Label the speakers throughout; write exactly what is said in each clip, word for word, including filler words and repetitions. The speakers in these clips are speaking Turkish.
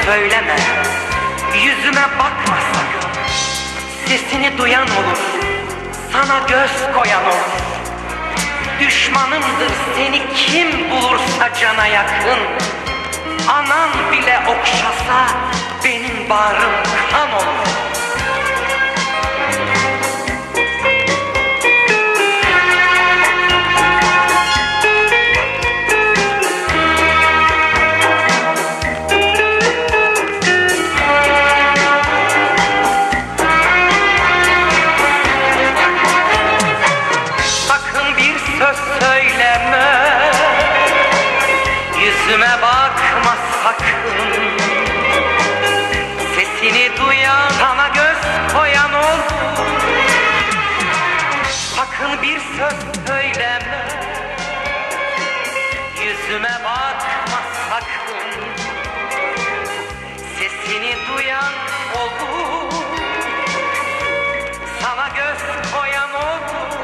Speaker 1: söyleme, yüzüme bakma sakın. Sesini duyan olur, sana göz koyan olur. Düşmanımdır seni kim bulursa cana yakın. Anan bile okşasa benim bağrım kan olur. Yüzüme bakma sakın. Sesini duyan sana göz koyan olur. Sakın bir söz söyleme, yüzüme bakma sakın. Sesini duyan olur, sana göz koyan olur.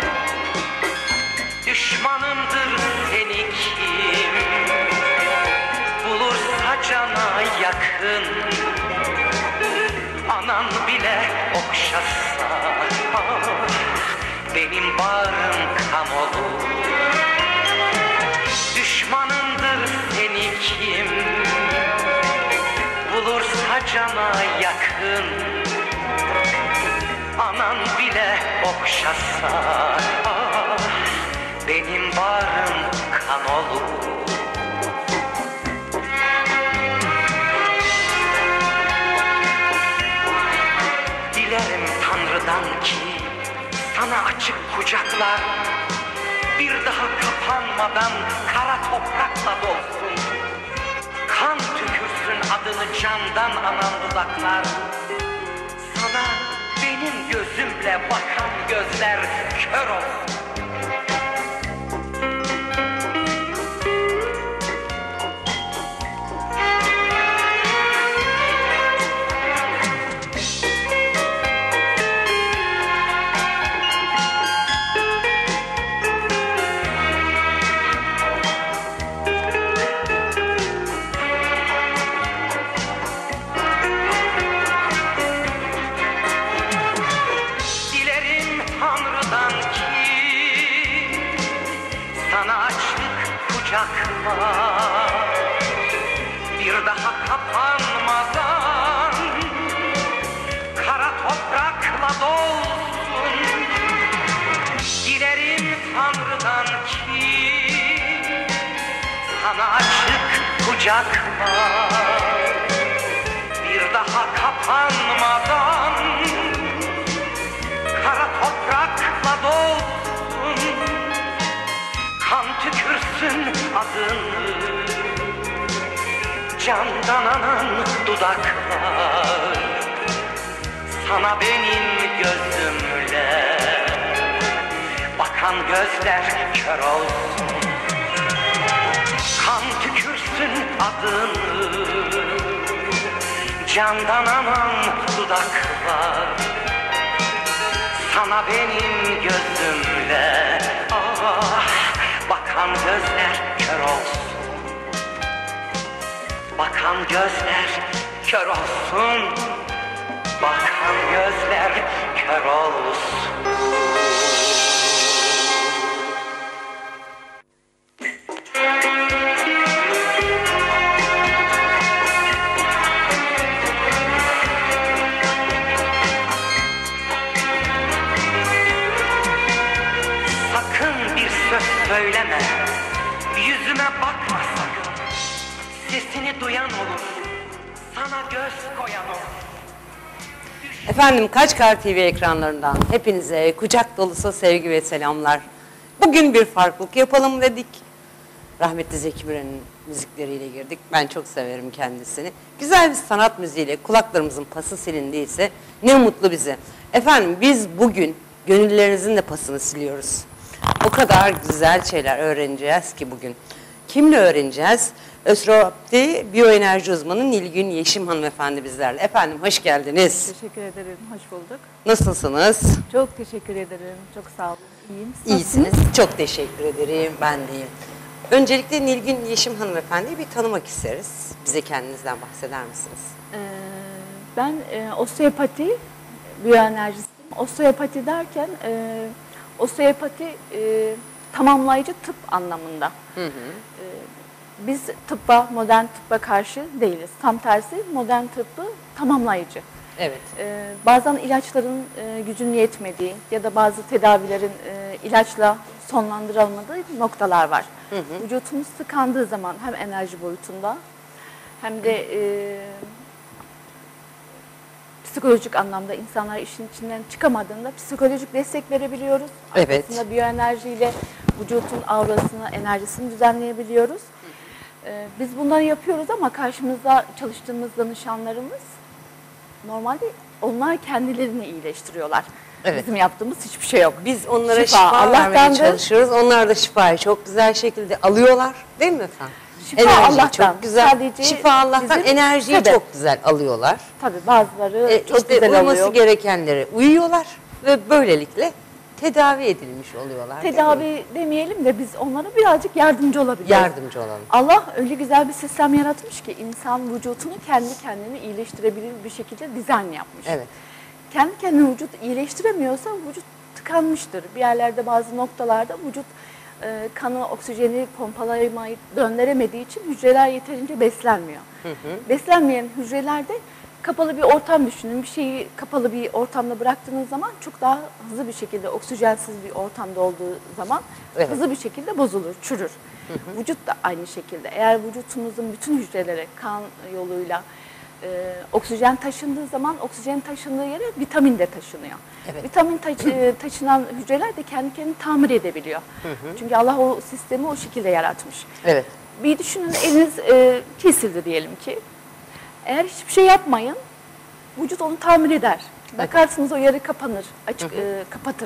Speaker 1: Düşmanımdır seni kim bulursa cana yakın. Anan bile okşasa ah, benim bağrım kan olur. Düşmanındır seni kim bulursa cana yakın. Anan bile okşasa ah, benim bağrım kan olur. Dilerim Tanrı'dan ki sana açık kucaklar bir daha kapanmadan kara toprakla dolsun. Kan tükürsün adını candan anan dudaklar. Sana benim gözümle bakan gözler kör olsun. Bir daha kapanmadan kara toprakla dolsun. Dilerim Tanrı'dan ki sana açık kucaklar bir daha kapanmadan kara toprakla dolsun. Kan tükürsün adını candan anan dudaklar. Sana benim gözümle bakan gözler kör olsun. Kan tükürsün adını candan anan dudaklar. Sana benim gözümle ah, bakan gözler kör olsun. Bakan gözler kör olsun. Bakan gözler kör olsun. Sakın bir söz söyleme, yüzüme bakma sakın. Sesini duyan olur, sana göz koyan olur.
Speaker 2: Efendim Kaçkar T V ekranlarından hepinize kucak dolusu sevgi ve selamlar. Bugün bir farklılık yapalım dedik. Rahmetli Zeki Müren'in müzikleriyle girdik. Ben çok severim kendisini. Güzel bir sanat müziğiyle kulaklarımızın pası silindiyse ne mutlu bize. Efendim biz bugün gönüllerinizin de pasını siliyoruz. O kadar güzel şeyler öğreneceğiz ki bugün. Kimle öğreneceğiz? Östroopti biyoenerji uzmanı Nilgün Yeşim hanımefendi bizlerle. Efendim hoş geldiniz.
Speaker 3: Teşekkür ederim, hoş bulduk.
Speaker 2: Nasılsınız?
Speaker 3: Çok teşekkür ederim, çok sağ olun. İyiyim.
Speaker 2: İyisiniz. Çok teşekkür ederim. Ben de iyiyim. Öncelikle Nilgün Yeşim hanımefendiyi bir tanımak isteriz. Bize kendinizden bahseder misiniz?
Speaker 3: Ee, ben e, osteopati, biyoenerjisiyim. Osteopati derken e, osteopati e, tamamlayıcı tıp anlamında. Hı hı. E, biz tıbba, modern tıbba karşı değiliz. Tam tersi modern tıbbı tamamlayıcı. Evet. E, bazen ilaçların e, gücünün yetmediği ya da bazı tedavilerin e, ilaçla sonlandırılmadığı noktalar var. Hı hı. Vücutumuz tıkandığı zaman hem enerji boyutunda hem de e, psikolojik anlamda insanlar işin içinden çıkamadığında psikolojik destek verebiliyoruz.
Speaker 2: Evet.
Speaker 3: Aslında biyoenerjiyle vücutun aurasını, enerjisini düzenleyebiliyoruz. Ee, biz bunları yapıyoruz ama karşımızda çalıştığımız danışanlarımız normalde onlar kendilerini iyileştiriyorlar. Evet. Bizim yaptığımız hiçbir şey yok.
Speaker 2: Biz onlara şifa, şifa vermeye çalışıyoruz. Onlar da şifayı çok güzel şekilde alıyorlar. Değil mi efendim?
Speaker 3: Şifa
Speaker 2: Enerji
Speaker 3: Allah'tan.
Speaker 2: Çok güzel. Sadece şifa Allah'tan, enerjiyi
Speaker 3: sebep.
Speaker 2: Çok güzel alıyorlar.
Speaker 3: Tabii bazıları
Speaker 2: e,
Speaker 3: çok
Speaker 2: işte
Speaker 3: güzel
Speaker 2: uyması
Speaker 3: alıyor.
Speaker 2: gerekenlere uyuyorlar ve böylelikle tedavi edilmiş oluyorlar.
Speaker 3: Tedavi demeyelim de biz onlara birazcık yardımcı olabiliriz.
Speaker 2: Yardımcı olalım.
Speaker 3: Allah öyle güzel bir sistem yaratmış ki insan vücutunu kendi kendini iyileştirebilir bir şekilde dizayn yapmış. Evet. Kendi kendini vücut iyileştiremiyorsa vücut tıkanmıştır. Bir yerlerde bazı noktalarda vücut e, kanı, oksijeni pompalamayı döndüremediği için hücreler yeterince beslenmiyor. Hı hı. Beslenmeyen hücrelerde kapalı bir ortam düşünün. Bir şeyi kapalı bir ortamda bıraktığınız zaman çok daha hızlı bir şekilde oksijensiz bir ortamda olduğu zaman evet. hızlı bir şekilde bozulur, çürür. Hı hı. Vücut da aynı şekilde. Eğer vücutumuzun bütün hücrelere kan yoluyla e, oksijen taşındığı zaman oksijen taşındığı yere vitamin de taşınıyor. Evet. Vitamin taşı, e, taşınan hücreler de kendi kendini tamir edebiliyor. Hı hı. Çünkü Allah o sistemi o şekilde yaratmış. Evet. Bir düşünün eliniz e, kesildi diyelim ki. Eğer hiçbir şey yapmayın, vücut onu tamir eder. Bakarsınız o yarı kapanır, açık hı hı. E, kapatır.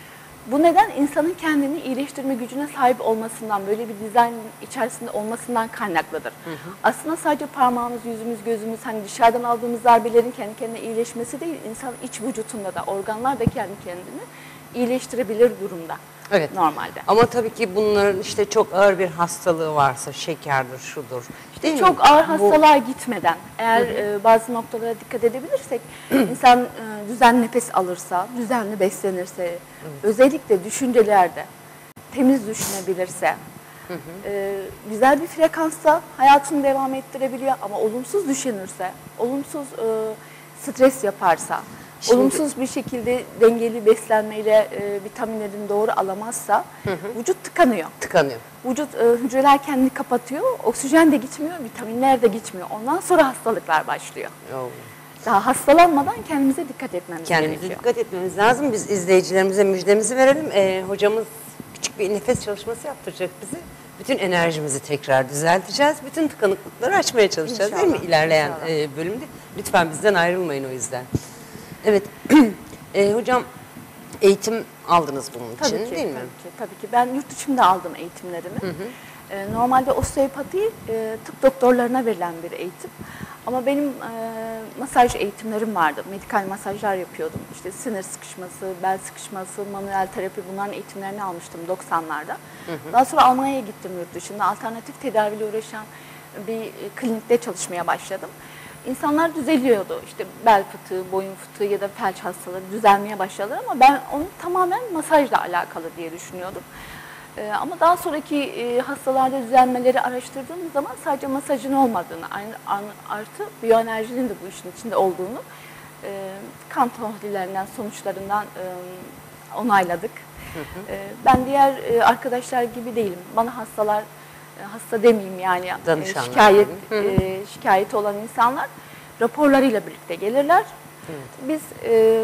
Speaker 3: Bu neden insanın kendini iyileştirme gücüne sahip olmasından, böyle bir dizayn içerisinde olmasından kaynaklıdır. Hı hı. Aslında sadece parmağımız, yüzümüz, gözümüz, hani dışarıdan aldığımız darbelerin kendi kendine iyileşmesi değil, insan iç vücutunda da, organlar da kendi kendini iyileştirebilir durumda. Evet. Normalde.
Speaker 2: Ama tabii ki bunların işte çok ağır bir hastalığı varsa, şekerdir, şudur.
Speaker 3: İşte çok ağır hastalığa Bu... gitmeden, eğer hı hı. E, bazı noktalara dikkat edebilirsek, insan e, düzenli nefes alırsa, düzenli beslenirse, hı. özellikle düşüncelerde temiz düşünebilirse, hı hı. E, güzel bir frekansta hayatını devam ettirebiliyor ama olumsuz düşünürse, olumsuz e, stres yaparsa, Şimdi, olumsuz bir şekilde dengeli beslenmeyle e, vitaminlerini doğru alamazsa hı hı. vücut tıkanıyor.
Speaker 2: Tıkanıyor.
Speaker 3: Vücut e, hücreler kendini kapatıyor, oksijen de gitmiyor, vitaminler de gitmiyor. Ondan sonra hastalıklar başlıyor. Oh. Daha hastalanmadan kendimize dikkat etmemiz
Speaker 2: kendimize
Speaker 3: gerekiyor.
Speaker 2: Kendimize dikkat etmemiz lazım. Biz izleyicilerimize müjdemizi verelim. Ee, hocamız küçük bir nefes çalışması yaptıracak bizi. Bütün enerjimizi tekrar düzelteceğiz. Bütün tıkanıklıkları açmaya çalışacağız İnşallah. Değil mi ilerleyen e, bölümde? Lütfen bizden ayrılmayın o yüzden. Evet, e, hocam eğitim aldınız bunun
Speaker 3: tabii
Speaker 2: için
Speaker 3: ki,
Speaker 2: değil mi?
Speaker 3: Tabii ki, tabii ki. Ben yurt dışında aldım eğitimlerimi. Hı hı. E, normalde osteopati e, tıp doktorlarına verilen bir eğitim. Ama benim e, masaj eğitimlerim vardı. Medikal masajlar yapıyordum. İşte sinir sıkışması, bel sıkışması, manuel terapi bunların eğitimlerini almıştım doksanlarda. Hı hı. Daha sonra Almanya'ya gittim yurt dışında. Alternatif tedaviyle uğraşan bir klinikte çalışmaya başladım. İnsanlar düzeliyordu. İşte bel fıtığı, boyun fıtığı ya da felç hastaları düzelmeye başladılar ama ben onu tamamen masajla alakalı diye düşünüyordum. Ee, ama daha sonraki e, hastalarda düzelmeleri araştırdığımız zaman sadece masajın olmadığını, aynı artı biyoenerjinin de bu işin içinde olduğunu e, kan tahlillerinden, sonuçlarından e, onayladık. Hı hı. E, ben diğer e, arkadaşlar gibi değilim. Bana hastalar hasta demeyeyim yani e, şikayet e, şikayeti olan insanlar raporlarıyla birlikte gelirler. Evet. Biz e,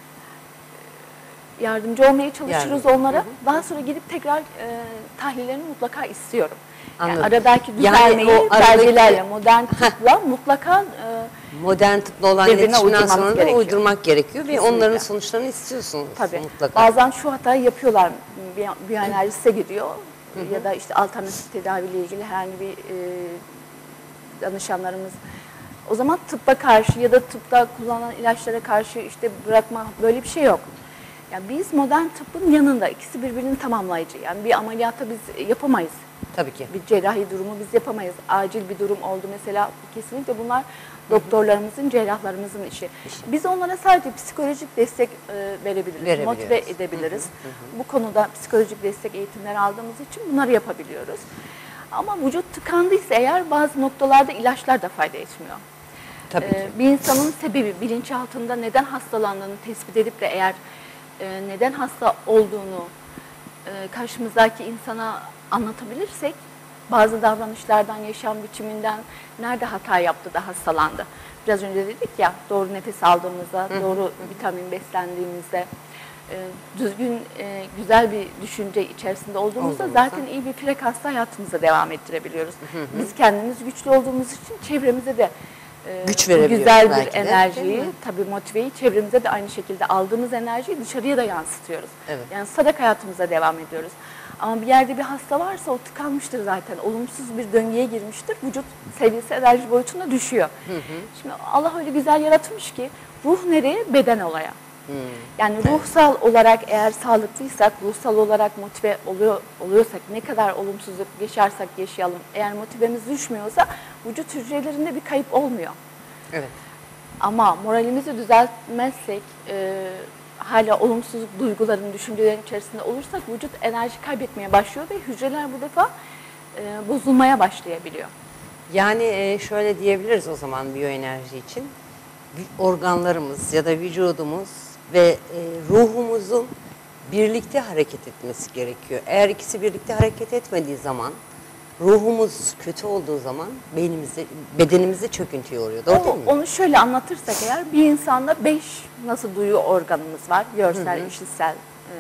Speaker 3: yardımcı olmaya çalışırız Yardım. onlara. Hı hı. Daha sonra gidip tekrar e, tahlillerini mutlaka istiyorum. Yani aradaki düzelmeyi yani belgelerle, modern tıpla mutlaka e,
Speaker 2: modern tıpla olan iletişimden sonra da uydurmak gerekiyor ve onların sonuçlarını istiyorsunuz
Speaker 3: Tabii.
Speaker 2: mutlaka.
Speaker 3: Bazen şu hatayı yapıyorlar. Biyoenerjiste gidiyor. Hı hı. Ya da işte alternatif tedaviyle ilgili herhangi bir e, danışanlarımız. O zaman tıbba karşı ya da tıpta kullanılan ilaçlara karşı işte bırakma böyle bir şey yok. Yani biz modern tıbbın yanında ikisi birbirini tamamlayıcı. Yani bir ameliyata biz yapamayız.
Speaker 2: Tabii ki.
Speaker 3: Bir cerrahi durumu biz yapamayız. Acil bir durum oldu mesela, kesinlikle bunlar doktorlarımızın, cerrahlarımızın işi. işi. Biz onlara sadece psikolojik destek e, verebiliriz, motive edebiliriz. Hı hı hı. Bu konuda psikolojik destek eğitimleri aldığımız için bunları yapabiliyoruz. Ama vücut tıkandıysa eğer bazı noktalarda ilaçlar da fayda etmiyor.
Speaker 2: Tabii ki.
Speaker 3: Ee, bir insanın sebebi, bilinçaltında neden hastalandığını tespit edip de eğer e, neden hasta olduğunu e, karşımızdaki insana anlatabilirsek, bazı davranışlardan, yaşam biçiminden nerede hata yaptı da hastalandı. Biraz önce dedik ya, doğru nefes aldığımızda, hı, doğru vitamin beslendiğimizde, e, düzgün, e, güzel bir düşünce içerisinde olduğumuzda Olduğumuzda. zaten iyi bir frekansla hayatımıza devam ettirebiliyoruz. Hı hı. Biz kendimiz güçlü olduğumuz için çevremize de e, güç verebiliyoruz. Güzel bir enerjiyi, tabii motiveyi çevremize de aynı şekilde aldığımız enerjiyi dışarıya da yansıtıyoruz. Evet. Yani sadak hayatımıza devam ediyoruz. Ama bir yerde bir hasta varsa o tıkanmıştır zaten. Olumsuz bir döngüye girmiştir. Vücut seviyesi enerji boyutuna düşüyor. Hı hı. Şimdi Allah öyle güzel yaratmış ki ruh nereye? Beden olaya. Hmm. Yani ruhsal evet. olarak eğer sağlıklıysak, ruhsal olarak motive oluyor oluyorsak, ne kadar olumsuzluk yaşarsak yaşayalım, eğer motivemiz düşmüyorsa vücut hücrelerinde bir kayıp olmuyor. Evet. Ama moralimizi düzeltmezsek, e, hala olumsuz duyguların, düşüncelerin içerisinde olursak vücut enerji kaybetmeye başlıyor ve hücreler bu defa e, bozulmaya başlayabiliyor.
Speaker 2: Yani e, şöyle diyebiliriz o zaman biyoenerji için. Organlarımız ya da vücudumuz ve e, ruhumuzun birlikte hareket etmesi gerekiyor. Eğer ikisi birlikte hareket etmediği zaman, ruhumuz kötü olduğu zaman beynimizi, bedenimizi çöküntüye uğruyor. Doğru o, değil mi?
Speaker 3: Onu şöyle anlatırsak eğer, bir insanda beş nasıl duyu organımız var, görsel, hı hı. işitsel e,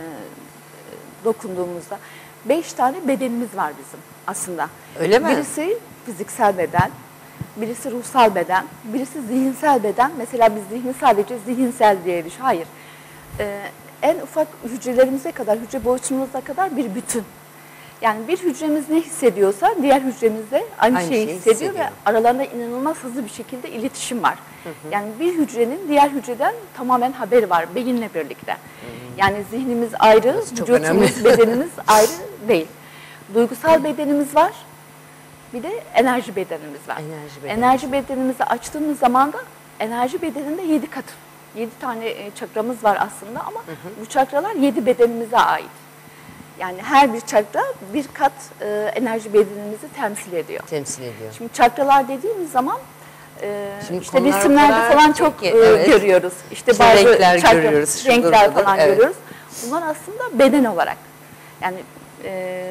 Speaker 3: dokunduğumuzda beş tane bedenimiz var bizim aslında.
Speaker 2: Öyle mi?
Speaker 3: Birisi fiziksel beden, birisi ruhsal beden, birisi zihinsel beden. Mesela biz zihni sadece zihinsel diye düşün. Hayır. Ee, en ufak hücrelerimize kadar, hücre boyutumuza kadar bir bütün. Yani bir hücremiz ne hissediyorsa diğer hücremiz de aynı, aynı şeyi hissediyor, hissediyor ve aralarında inanılmaz hızlı bir şekilde iletişim var. Hı hı. Yani bir hücrenin diğer hücreden tamamen haberi var beyinle birlikte. Hı hı. Yani zihnimiz ayrı, vücudumuz, bedenimiz ayrı değil. Duygusal bedenimiz var. Bir de enerji bedenimiz var. Enerji, bedenimiz. enerji bedenimizi açtığımız zaman da enerji bedeninde yedi kat, yedi tane çakramız var aslında ama hı hı. bu çakralar yedi bedenimize ait. Yani her bir çakra bir kat e, enerji bedenimizi temsil ediyor.
Speaker 2: Temsil ediyor.
Speaker 3: Şimdi çakralar dediğimiz zaman e, işte resimlerde falan çok e, evet. görüyoruz. İşte
Speaker 2: işte bazı renkler çakra, görüyoruz.
Speaker 3: Renkler şudur, falan evet. görüyoruz. Bunlar aslında beden olarak. Yani e,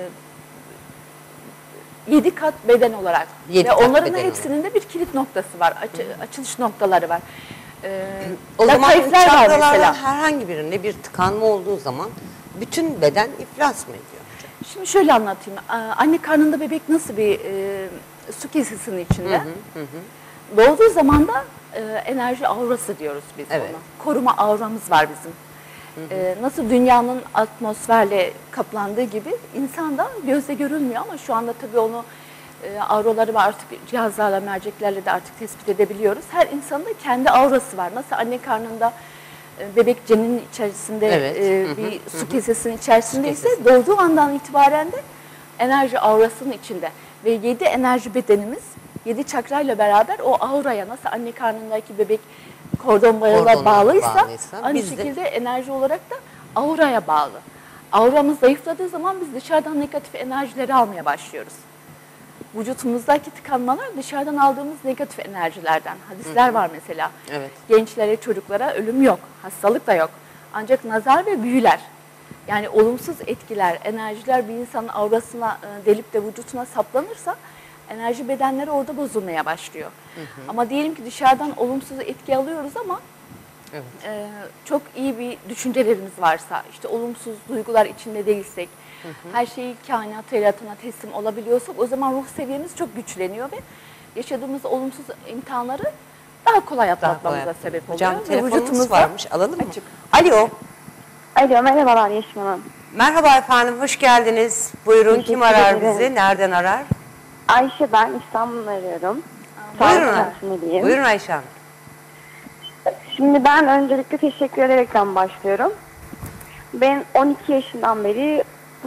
Speaker 3: Yedi kat beden olarak yedi ve onların hepsinin olarak. de bir kilit noktası var, Aç, açılış noktaları var. Ee,
Speaker 2: o zaman çakralardan herhangi birinde bir tıkanma olduğu zaman bütün beden iflas mı ediyor hocam?
Speaker 3: Şimdi şöyle anlatayım. Anne karnında bebek nasıl bir e, su kesesinin içinde. Hı hı, hı. Doğduğu zaman da e, enerji aurası diyoruz biz evet. ona. Koruma auramız var bizim. Hı hı. Ee, nasıl dünyanın atmosferle kaplandığı gibi insan da gözle görülmüyor ama şu anda tabii onu e, auraları var, artık cihazlarla, merceklerle de artık tespit edebiliyoruz. Her insanın da kendi aurası var. Nasıl anne karnında e, bebek ceninin içerisinde evet. e, hı hı. bir su kesesinin içerisinde ise doğduğu andan itibaren de enerji aurasının içinde ve yedi enerji bedenimiz yedi çakrayla beraber o auraya, nasıl anne karnındaki bebek kordon bağıyla bağlıysa, bağlıysa aynı şekilde de enerji olarak da auraya bağlı. Auramız zayıfladığı zaman biz dışarıdan negatif enerjileri almaya başlıyoruz. Vücutumuzdaki tıkanmalar dışarıdan aldığımız negatif enerjilerden. Hadisler hı hı. var mesela. Evet. Gençlere, çocuklara ölüm yok, hastalık da yok. Ancak nazar ve büyüler, yani olumsuz etkiler, enerjiler bir insanın aurasına delip de vücutuna saplanırsa enerji bedenleri orada bozulmaya başlıyor. Hı hı. Ama diyelim ki dışarıdan olumsuz etki alıyoruz ama evet. e, çok iyi bir düşüncelerimiz varsa, işte olumsuz duygular içinde değilsek, hı hı. her şeyi kainat yaratana teslim olabiliyorsak o zaman ruh seviyemiz çok güçleniyor ve yaşadığımız olumsuz imtihanları daha kolay atlatmamıza daha kolay sebep oluyor.
Speaker 2: Hocam telefonumuz varmış, alalım mı? Açık. Alo.
Speaker 4: Alo, merhabalar Yeşim Hanım.
Speaker 2: Merhaba efendim, hoş geldiniz. Buyurun, kim arar bizi, nereden arar?
Speaker 4: Ayşe, ben İstanbul'dan arıyorum.
Speaker 2: Buyurun, buyurun Ayşe Hanım.
Speaker 4: Şimdi ben öncelikle teşekkür ederekten başlıyorum. Ben on iki yaşından beri bu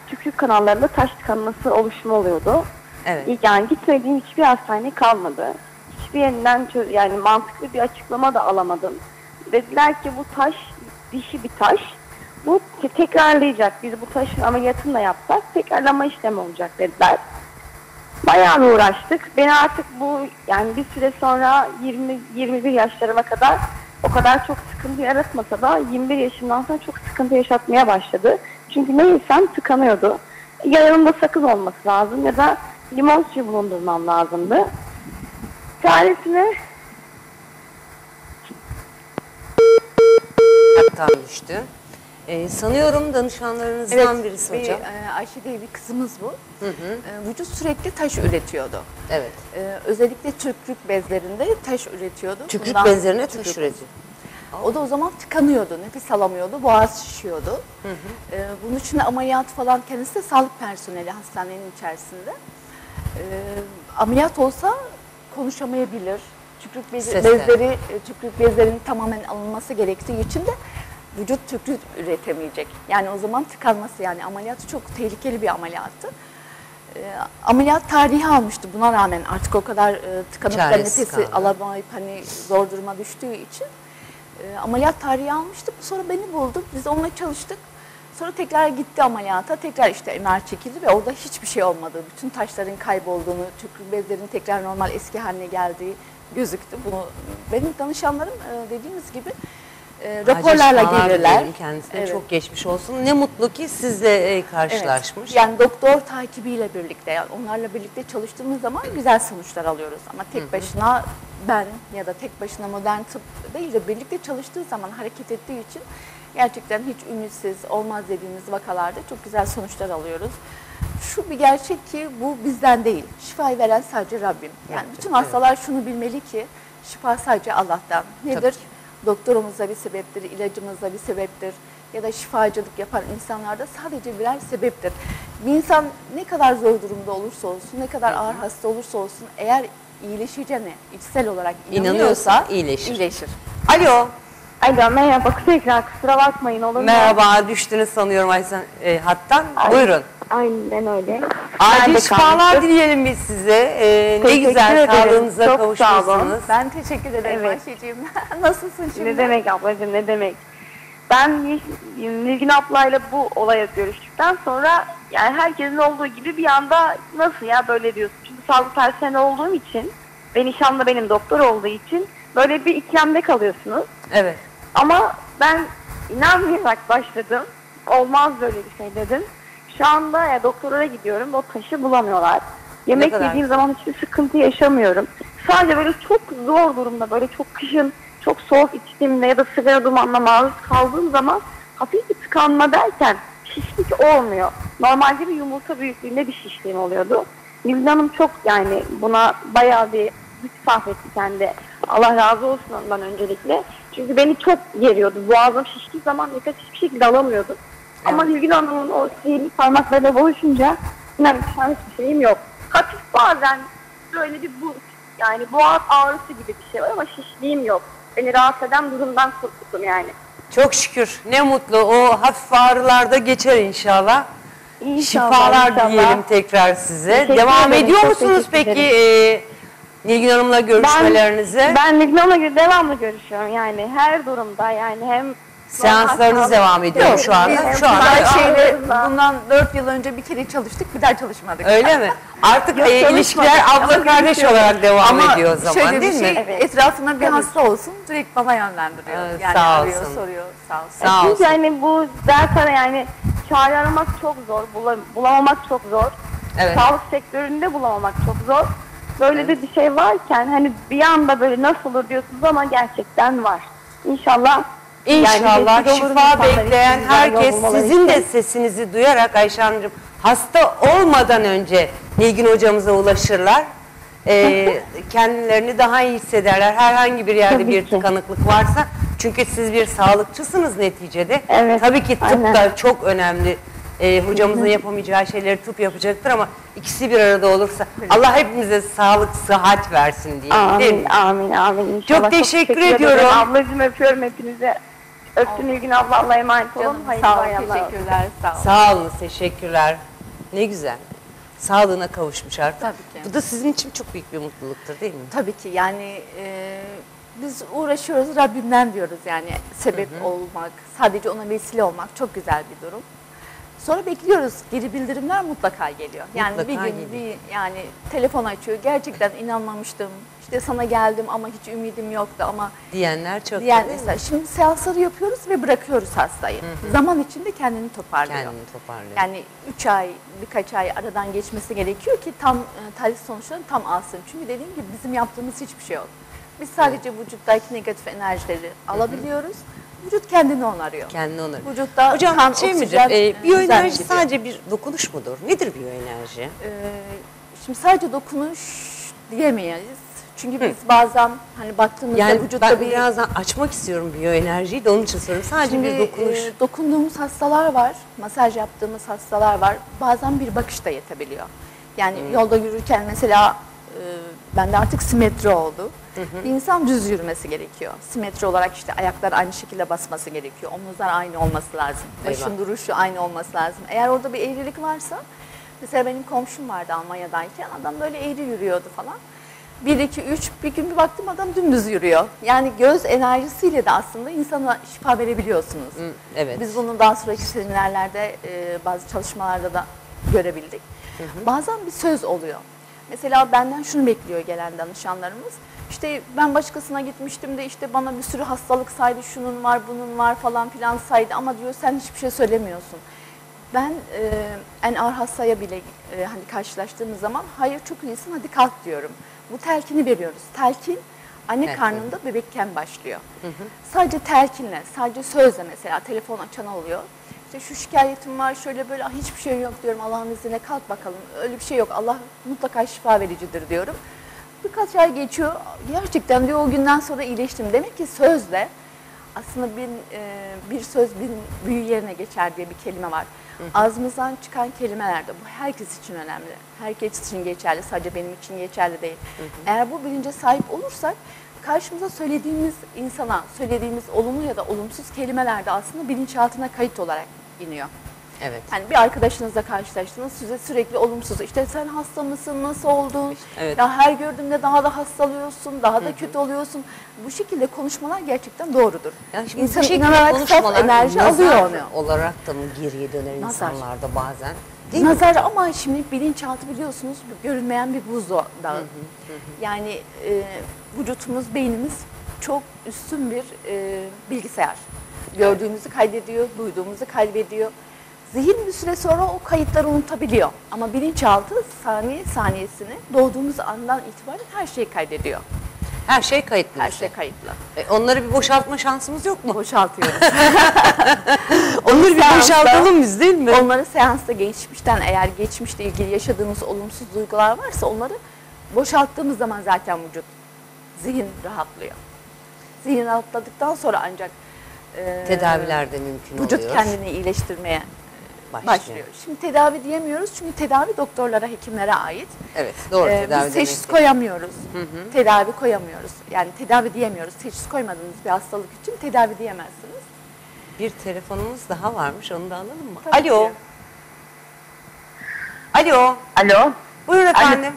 Speaker 4: tükürük kanallarında taş tıkanması oluşumu oluyordu.
Speaker 2: Evet.
Speaker 4: Yani gitmediğim hiçbir hastane kalmadı. Hiçbir yerinden çöz yani mantıklı bir açıklama da alamadım. Dediler ki bu taş dişi bir taş. Bu te- tekrarlayacak. Biz bu taşın ameliyatını da yapsak tekrarlama işlemi olacak dediler. Bayağı bir uğraştık. Beni artık bu yani bir süre sonra yirmi yirmi bir yaşlarıma kadar o kadar çok sıkıntı yaratmasa da yirmi bir yaşından sonra çok sıkıntı yaşatmaya başladı. Çünkü ne yesem tıkanıyordu. Ya yanımda sakız olması lazım ya da limon suyu bulundurmam lazımdı. Çaresine
Speaker 2: Hattan düştü. Ee, sanıyorum danışanlarınızdan birisi
Speaker 3: bir,
Speaker 2: hocam.
Speaker 3: e, Ayşe diye bir kızımız bu.
Speaker 2: Hı hı.
Speaker 3: E, vücut sürekli taş üretiyordu.
Speaker 2: Evet.
Speaker 3: E, özellikle tükürük bezlerinde taş üretiyordu.
Speaker 2: Tükürük
Speaker 3: Bundan-
Speaker 2: bezlerine
Speaker 3: tükürük.
Speaker 2: taş üretiyor.
Speaker 3: O da o zaman tıkanıyordu, nefes alamıyordu, boğaz şişiyordu.
Speaker 2: Hı hı.
Speaker 3: E, bunun için de ameliyat falan, kendisi de sağlık personeli hastanenin içerisinde. E, ameliyat olsa konuşamayabilir. Tükürük bezi,
Speaker 2: Sesler.
Speaker 3: bezleri, e, tükürük bezlerinin tamamen alınması gerektiği için de vücut tükürük üretemeyecek. Yani o zaman tıkanması, yani ameliyatı çok tehlikeli bir ameliyattı. E, ameliyat tarihi almıştı buna rağmen, artık o kadar e, tıkanıp da
Speaker 2: Çaresiz
Speaker 3: nefesi
Speaker 2: kaldı.
Speaker 3: alamayıp hani zor duruma düştüğü için e, ameliyat tarihi almıştı. Sonra beni buldu, biz onunla çalıştık. Sonra tekrar gitti ameliyata, tekrar işte M R çekildi ve orada hiçbir şey olmadı. Bütün taşların kaybolduğunu, tükürük bezlerin tekrar normal eski haline geldiği gözüktü. Bunu benim danışanlarım e, dediğimiz gibi e, raporlarla
Speaker 2: Acil şifalar
Speaker 3: gelirler.
Speaker 2: dileyelim kendisine.
Speaker 3: Evet.
Speaker 2: Çok geçmiş olsun. Ne mutlu ki sizle e, karşılaşmış.
Speaker 3: Evet. Yani doktor takibiyle birlikte, yani onlarla birlikte çalıştığımız zaman güzel sonuçlar alıyoruz. Ama tek
Speaker 2: Hı hı.
Speaker 3: başına ben ya da tek başına modern tıp değil de birlikte çalıştığı zaman, hareket ettiği için gerçekten hiç ümitsiz, olmaz dediğimiz vakalarda çok güzel sonuçlar alıyoruz. Şu bir gerçek ki bu bizden değil. Şifayı veren sadece Rabbim. Yani
Speaker 2: Evet,
Speaker 3: bütün hastalar şunu bilmeli ki şifa sadece Allah'tan. Nedir?
Speaker 2: Tabii ki.
Speaker 3: Doktorumuzda bir sebeptir, ilacımızda bir sebeptir ya da şifacılık yapan insanlarda sadece birer sebeptir. Bir insan ne kadar zor durumda olursa olsun, ne kadar ağır hasta olursa olsun, eğer iyileşeceğine içsel olarak inanıyorsa,
Speaker 2: İnanıyorsa iyileşir.
Speaker 3: iyileşir.
Speaker 2: Alo.
Speaker 4: alo merhaba tekrar kusura bakmayın olur mu?
Speaker 2: Merhaba. Düştünüz sanıyorum Aysen e, hattan.
Speaker 4: Ay,
Speaker 2: Buyurun.
Speaker 4: Aynen öyle.
Speaker 2: Acil
Speaker 4: Nerede
Speaker 2: şifalar
Speaker 4: kalmıştık?
Speaker 2: dileyelim biz size. Ee, ne
Speaker 4: Teşekkür
Speaker 2: güzel
Speaker 4: ederim.
Speaker 2: sağlığınıza
Speaker 4: Çok sağ olun.
Speaker 2: kavuşmuşsunuz.
Speaker 3: Ben teşekkür ederim
Speaker 4: Evet.
Speaker 3: Ayşe'ciğim. Nasılsın şimdi?
Speaker 4: Ne demek ablacığım ne demek. Ben Nilgün ablayla bu olaya görüştükten sonra yani herkesin olduğu gibi bir anda nasıl ya böyle diyorsun. Çünkü sağlık personeli olduğum için ve nişanlı benim doktor olduğu için böyle bir ikilemde kalıyorsunuz.
Speaker 2: Evet.
Speaker 4: Ama ben inanmayarak başladım. Olmaz böyle bir şey dedim. Şu anda ya doktora gidiyorum, o taşı bulamıyorlar. Yemek
Speaker 2: kadar
Speaker 4: yediğim zaman hiçbir sıkıntı yaşamıyorum. Sadece böyle çok zor durumda, böyle çok kışın çok soğuk içtiğimde ya da sigara dumanına maruz kaldığım zaman hafif bir tıkanma derken şişlik olmuyor. Normalde bir yumurta büyüklüğünde bir şişliğim oluyordu. Nilgün Hanım çok yani buna bayağı bir güç sarf etti kendi. Allah razı olsun ondan öncelikle. Çünkü beni çok geriyordu. Boğazım şiştiği zaman nefes hiçbir şekilde alamıyordum. Evet. Ama Nilgün Hanım'ın o sihirli parmaklarıyla boğuşunca inan hiçbir şeyim yok. Hafif bazen böyle bir bu yani boğaz ağrısı gibi bir şey var ama şişliğim yok. Beni rahatsız eden durumdan kurtuldum yani.
Speaker 2: Çok şükür. Ne mutlu. O hafif ağrılarda geçer inşallah.
Speaker 4: İnşallah,
Speaker 2: Şifalar
Speaker 4: inşallah.
Speaker 2: diyelim tekrar size.
Speaker 4: Teşekkür
Speaker 2: Devam
Speaker 4: ederim,
Speaker 2: ediyor
Speaker 4: çok
Speaker 2: musunuz
Speaker 4: teşekkür
Speaker 2: peki e, Nilgün Hanım'la görüşmelerinize?
Speaker 4: Ben, ben Nilgün Hanım'la devamlı görüşüyorum yani her durumda yani hem
Speaker 2: Seanslarınız devam ediyor
Speaker 3: Yok,
Speaker 2: şu anda.
Speaker 3: biz
Speaker 2: Şu anda
Speaker 3: Ayşe'yle
Speaker 4: ağrılarla-
Speaker 3: bundan dört yıl önce bir kere çalıştık, bir daha çalışmadık.
Speaker 2: öyle mi? Artık
Speaker 4: Yok,
Speaker 2: e,
Speaker 4: çalışmadık
Speaker 2: ilişkiler
Speaker 4: ama
Speaker 2: abla kardeş
Speaker 4: görüşüyoruz.
Speaker 2: olarak devam
Speaker 3: Ama
Speaker 2: ediyor o zaman
Speaker 3: şöyle
Speaker 2: değil
Speaker 3: bir şey,
Speaker 2: mi?
Speaker 4: Evet.
Speaker 3: etrafında bir
Speaker 4: Tabii
Speaker 3: hasta olsun, direkt bana yönlendiriyor.
Speaker 2: Evet,
Speaker 3: yani
Speaker 2: sağ
Speaker 3: arıyor,
Speaker 2: olsun.
Speaker 3: soruyor, sağ olsun.
Speaker 2: Sağ
Speaker 4: Çünkü
Speaker 2: olsun.
Speaker 4: yani bu zaten yani çare aramak çok zor, bula- bulamamak çok zor.
Speaker 2: Evet.
Speaker 4: Sağlık sektöründe bulamamak çok zor. Böyle de bir şey varken hani bir anda böyle nasıl olur diyorsunuz ama gerçekten var. İnşallah
Speaker 2: İnşallah
Speaker 4: vesile olur
Speaker 2: şifa
Speaker 4: insanlar
Speaker 2: bekleyen
Speaker 4: için,
Speaker 2: herkes
Speaker 4: yol bulmaları
Speaker 2: sizin de
Speaker 4: için.
Speaker 2: sesinizi duyarak Ayşe Hanımcığım hasta olmadan önce Nilgün hocamıza ulaşırlar. Ee, kendilerini daha iyi hissederler. Herhangi bir yerde
Speaker 4: Tabii
Speaker 2: bir
Speaker 4: ki.
Speaker 2: tıkanıklık varsa. Çünkü siz bir sağlıkçısınız neticede.
Speaker 4: Evet,
Speaker 2: Tabii ki tıp
Speaker 4: aynen.
Speaker 2: da çok önemli. Ee, hocamızın yapamayacağı şeyleri tıp yapacaktır ama ikisi bir arada olursa Allah hepimize sağlık, sıhhat versin diye. Değil mi?
Speaker 4: Amin, amin, amin. İnşallah.
Speaker 2: Çok teşekkür
Speaker 4: ederim.
Speaker 2: ediyorum.
Speaker 4: Ablacığım öpüyorum hepinize. Öptüm Nilgün abla, Allah'a emanet olun.
Speaker 3: Canım,
Speaker 4: Hayırlı
Speaker 3: sağ olun,
Speaker 4: bayramlar.
Speaker 3: teşekkürler, sağ olun.
Speaker 2: Sağ olun, teşekkürler. Ne güzel. Sağlığına kavuşmuş artık.
Speaker 3: Tabii ki.
Speaker 2: Bu da sizin için çok büyük bir mutluluktur değil mi?
Speaker 3: Tabii ki yani e, biz uğraşıyoruz, Rabbimden diyoruz yani sebep hı hı. olmak, sadece ona vesile olmak çok güzel bir durum. Sonra bekliyoruz, geri bildirimler mutlaka geliyor. Yani
Speaker 2: Mutlaka
Speaker 3: bir gün
Speaker 2: geliyor.
Speaker 3: bir yani telefon açıyor, gerçekten inanmamıştım, işte sana geldim ama hiç ümidim yoktu ama
Speaker 2: Diyenler çok.
Speaker 3: diyen mesela. Şimdi seansları yapıyoruz ve bırakıyoruz hastayı. Hı hı. Zaman içinde kendini toparlıyor.
Speaker 2: Kendini toparlıyor.
Speaker 3: Yani üç ay, birkaç ay aradan geçmesi gerekiyor ki tam e, tahlil sonuçlarını tam alsın. Çünkü dediğim gibi bizim yaptığımız hiçbir şey yok. Biz sadece evet. vücuttaki negatif enerjileri alabiliyoruz. Vücut kendini onarıyor.
Speaker 2: Kendini onarıyor.
Speaker 3: Vücutta
Speaker 2: Hocam
Speaker 3: kan,
Speaker 2: şey midir?
Speaker 3: oksijen,
Speaker 2: E, biyoenerji
Speaker 3: gidiyor.
Speaker 2: sadece bir dokunuş mudur? Nedir biyoenerji?
Speaker 3: Ee, şimdi sadece dokunuş diyemeyiz. Çünkü biz Hı. bazen hani baktığımızda
Speaker 2: yani
Speaker 3: vücutta
Speaker 2: ben
Speaker 3: bir...
Speaker 2: birazdan açmak istiyorum biyoenerjiyi de onun için soruyorum. Sadece
Speaker 3: Şimdi,
Speaker 2: bir dokunuş.
Speaker 3: E, dokunduğumuz hastalar var, masaj yaptığımız hastalar var. Bazen bir bakış da yetebiliyor. Yani hmm. yolda yürürken mesela e, bende artık simetri oldu. Hı hı. Bir insan düz yürümesi gerekiyor. Simetri olarak işte ayaklar aynı şekilde basması gerekiyor. Omuzlar aynı olması lazım. Başın Eyvah. duruşu aynı olması lazım. Eğer orada bir eğrilik varsa, mesela benim komşum vardı Almanya'dayken, adam böyle eğri yürüyordu falan. Bir, iki, üç, bir gün bir baktım adam dümdüz yürüyor. Yani göz enerjisiyle de aslında insana şifa verebiliyorsunuz. Hı, evet. Biz bunu daha sonraki seminerlerde, e, bazı çalışmalarda da görebildik. Hı hı. Bazen bir söz oluyor. Mesela benden şunu bekliyor gelen danışanlarımız. İşte ben başkasına gitmiştim de işte bana bir sürü hastalık saydı, şunun var, bunun var falan filan saydı ama diyor sen hiçbir şey söylemiyorsun. Ben e, en ağır hastaya bile e, hani karşılaştığımız zaman hayır çok iyisin hadi kalk diyorum. Bu telkini veriyoruz. Telkin anne evet, karnında evet. bebekken başlıyor. Hı hı. Sadece telkinle, sadece sözle mesela telefon açan oluyor. İşte şu şikayetim var şöyle böyle hiçbir şey yok diyorum Allah'ın izniyle kalk bakalım. Öyle bir şey yok Allah mutlaka şifa vericidir diyorum. Birkaç ay geçiyor gerçekten diyor o günden sonra iyileştim. Demek ki sözle aslında bir, bir söz bir büyü yerine geçer diye bir kelime var. Hı hı. Ağzımızdan çıkan kelimeler de bu herkes için önemli. Herkes için geçerli, sadece benim için geçerli değil. Hı hı. Eğer bu bilince sahip olursak karşımıza söylediğimiz insana, söylediğimiz olumlu ya da olumsuz kelimeler de aslında bilinçaltına kayıt olarak iniyor.
Speaker 2: Evet.
Speaker 3: Yani bir arkadaşınızla karşılaştınız, size sürekli olumsuz, işte sen hasta mısın, nasıl oldun, işte, evet. ya her gördüğünde daha da hastalıyorsun, daha da Hı-hı. kötü oluyorsun. Bu şekilde konuşmalar gerçekten doğrudur.
Speaker 2: Yani şimdi İnsan inanarak saf
Speaker 3: enerji alıyor onu.
Speaker 2: Olarak da mı geriye döner nazar. İnsanlarda bazen?
Speaker 3: Değil nazar mi? Ama şimdi bilinçaltı biliyorsunuz görünmeyen bir buzdağı. Yani e, vücutumuz, beynimiz çok üstün bir e, bilgisayar. Gördüğümüzü kaydediyor, duyduğumuzu kaydediyor. Zihin bir süre sonra o kayıtları unutabiliyor. Ama bilinçaltı saniye saniyesini doğduğumuz andan itibaren her şeyi kaydediyor.
Speaker 2: Her şey kayıtlı.
Speaker 3: Her şey kayıtlı.
Speaker 2: E, onları bir boşaltma şansımız yok mu?
Speaker 3: Boşaltıyoruz.
Speaker 2: Onları bir boşaltalım biz değil mi?
Speaker 3: Onları seansta geçmişten eğer geçmişle ilgili yaşadığımız olumsuz duygular varsa onları boşalttığımız zaman zaten vücut, zihin rahatlıyor. Zihin rahatladıktan sonra ancak e,
Speaker 2: tedaviler de mümkün
Speaker 3: vücut
Speaker 2: oluyor.
Speaker 3: kendini iyileştirmeye başlıyor. başlıyor. Şimdi tedavi diyemiyoruz çünkü tedavi doktorlara, hekimlere ait.
Speaker 2: Evet, doğru.
Speaker 3: Ee,
Speaker 2: tedavi
Speaker 3: biz teşhis koyamıyoruz. Hı hı. Tedavi koyamıyoruz. Yani tedavi diyemiyoruz. Teşhis koymadığınız bir hastalık için tedavi diyemezsiniz.
Speaker 2: Bir telefonumuz daha varmış. Onu da alalım mı?
Speaker 3: Tabii
Speaker 2: Alo.
Speaker 3: Ki.
Speaker 4: Alo. Alo.
Speaker 2: Buyurun efendim.